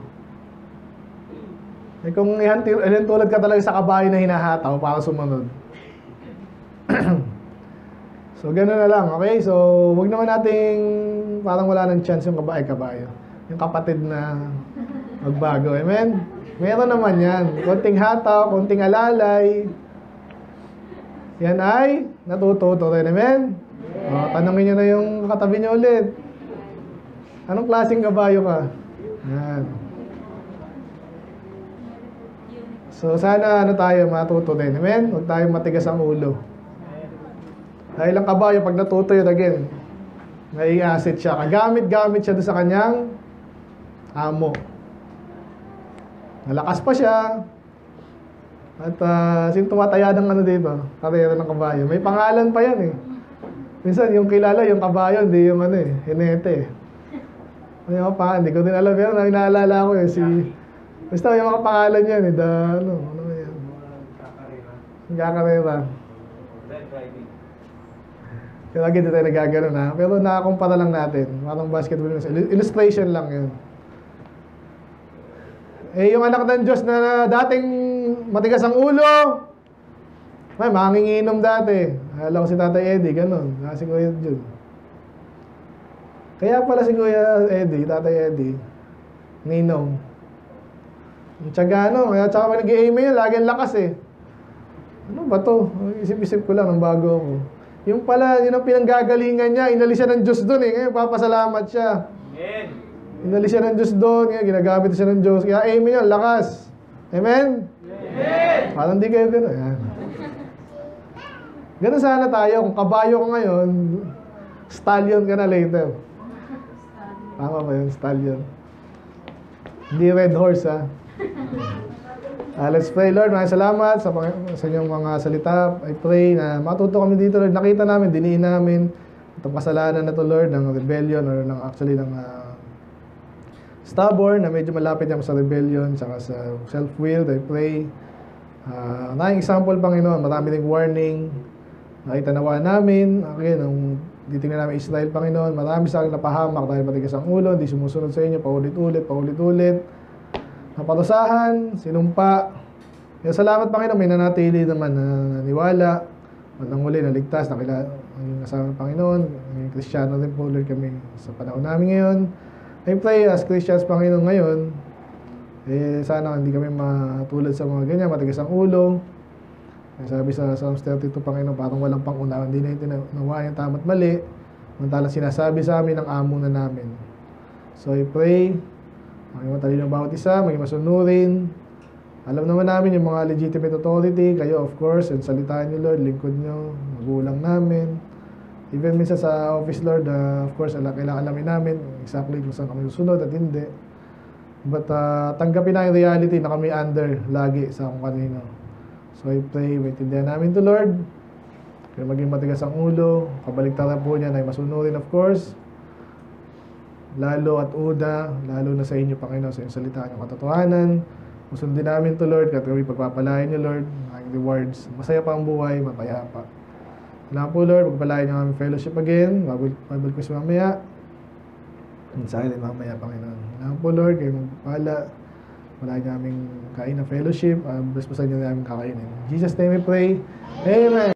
Eh kung ihantulad ka talaga sa kabayo na hinahataw para sumunod. So, gano'n na lang, okay? So, wag naman nating parang wala ng chance yung kabayo-kabayo. Yung kapatid na magbago, amen? Meron naman yan. Konting hataw, konting alalay. Yan ay natututo rin. Amen? O, tanongin nyo na yung katabi nyo ulit. Anong klaseng kabayo ka? Yan. So, sana ano tayo matuto din. Amen? Huwag tayong matigas ang ulo. Dahil ang kabayo, pag natuto yun again, may asset siya. Kagamit-gamit siya doon sa kanyang amo. Malakas pa siya. At uh, sino tumataya ng ano dito? Karera ng kabayo. May pangalan pa yan eh. Minsan yung kilala, yung kabayo, hindi yung ano eh, hinete eh. Ano yung pa, hindi ko din alam pero naalala ko eh, si... Basta yung mga pangalan yan eh, da, ano, ano yan? Nagkakarera. Kaya lagi dito tayo nagagano na. Pero nakakumpara lang natin. Parang basketball. Illustration lang yun. Eh, yung anak ng Diyos na dating matigas ang ulo, ay, manginginom dati. Alam ko si Tatay Eddie, ganun. Si Kuya Jun. Kaya pala si Kuya Eddie, Tatay Eddie, ninong. Yung tiyaga, no? Kaya tsaka pag nag-i-aimay yun, lagi ang lakas eh. Ano ba to? Isip-isip ko lang nung bago ako. Yung pala, yun ang pinanggagalingan niya. Inalis siya ng Diyos doon eh. Ngayon, papasalamat siya. Amen. Inalis siya ng Diyos doon. Ngayon, ginagamit siya ng Diyos. Kaya aimay yun, lakas. Amen? Amen. Parang di kayo gano'n. Yan. Ganun sana tayo. Kung kabayo ko ngayon, stallion ka na later. Tama ba yun? Stallion. Hindi red horse, ha? Uh, let's pray, Lord. Maraming salamat sa, sa inyong mga salita. I pray na matuto kami dito, Lord. Nakita namin, diniin namin itong kasalanan na to, Lord, ng rebellion or ng actually ng uh, stubborn, na medyo malapit naman sa rebellion, saka sa self-willed. I pray. Uh, maraming example, Panginoon. Marami ring warning. Nakita nawa namin. Again, nung titingnan namin Israel, Panginoon, marami sa akin napahamak dahil matigas ang ulo, hindi sumusunod sa inyo, paulit-ulit, paulit-ulit. Naparusahan, sinumpa. Kaya salamat, Panginoon, may nanatili naman na naniwala. Nang muli, naligtas, nakila ang kasama ng Panginoon. May Kristiyano rin po, Lord, kami sa panahon namin ngayon. I pray as Christians, Panginoon, ngayon, eh, sana hindi kami matulad sa mga ganyan, matigas ang ulo. Sabi sa Psalms thirty-two, Panginoon, parang walang pangunawa, hindi na itinawa yung tama at mali. Mantalang sinasabi sa amin ng amo na namin. So I pray, maging matalino bawat isa, maging masunurin. Alam naman namin yung mga legitimate authority, kayo of course, and salitaan niyo, Lord, lingkod niyo, magulang namin. Even minsan sa office, Lord, uh, of course, ala, kailangan alamin namin exactly kung saan kami susunod at hindi. But uh, tanggapin na yung reality na kami under lagi sa kung kanino. So I pray, maintindihan namin to, Lord. Kaya maging matigas ang ulo, kabaligtaran po niya na masunurin, of course. Lalo at una, lalo na sa inyo, Panginoon, sa inyong salita, yung katotohanan. Musundin namin to, Lord, at kami pagpapalain niyo, Lord, ang rewards. Masaya pa ang buhay, mapayapa. Salamat po, Lord, pagpalain niyo ang fellowship again. Bible quiz mamaya. Sa akin din mamaya, Panginoon. Salamat po, Lord, kayo magpapala. Wala niyo aming kain ng fellowship. Uh, bless po sa inyo na aming kakainin. In Jesus' name we pray. Amen.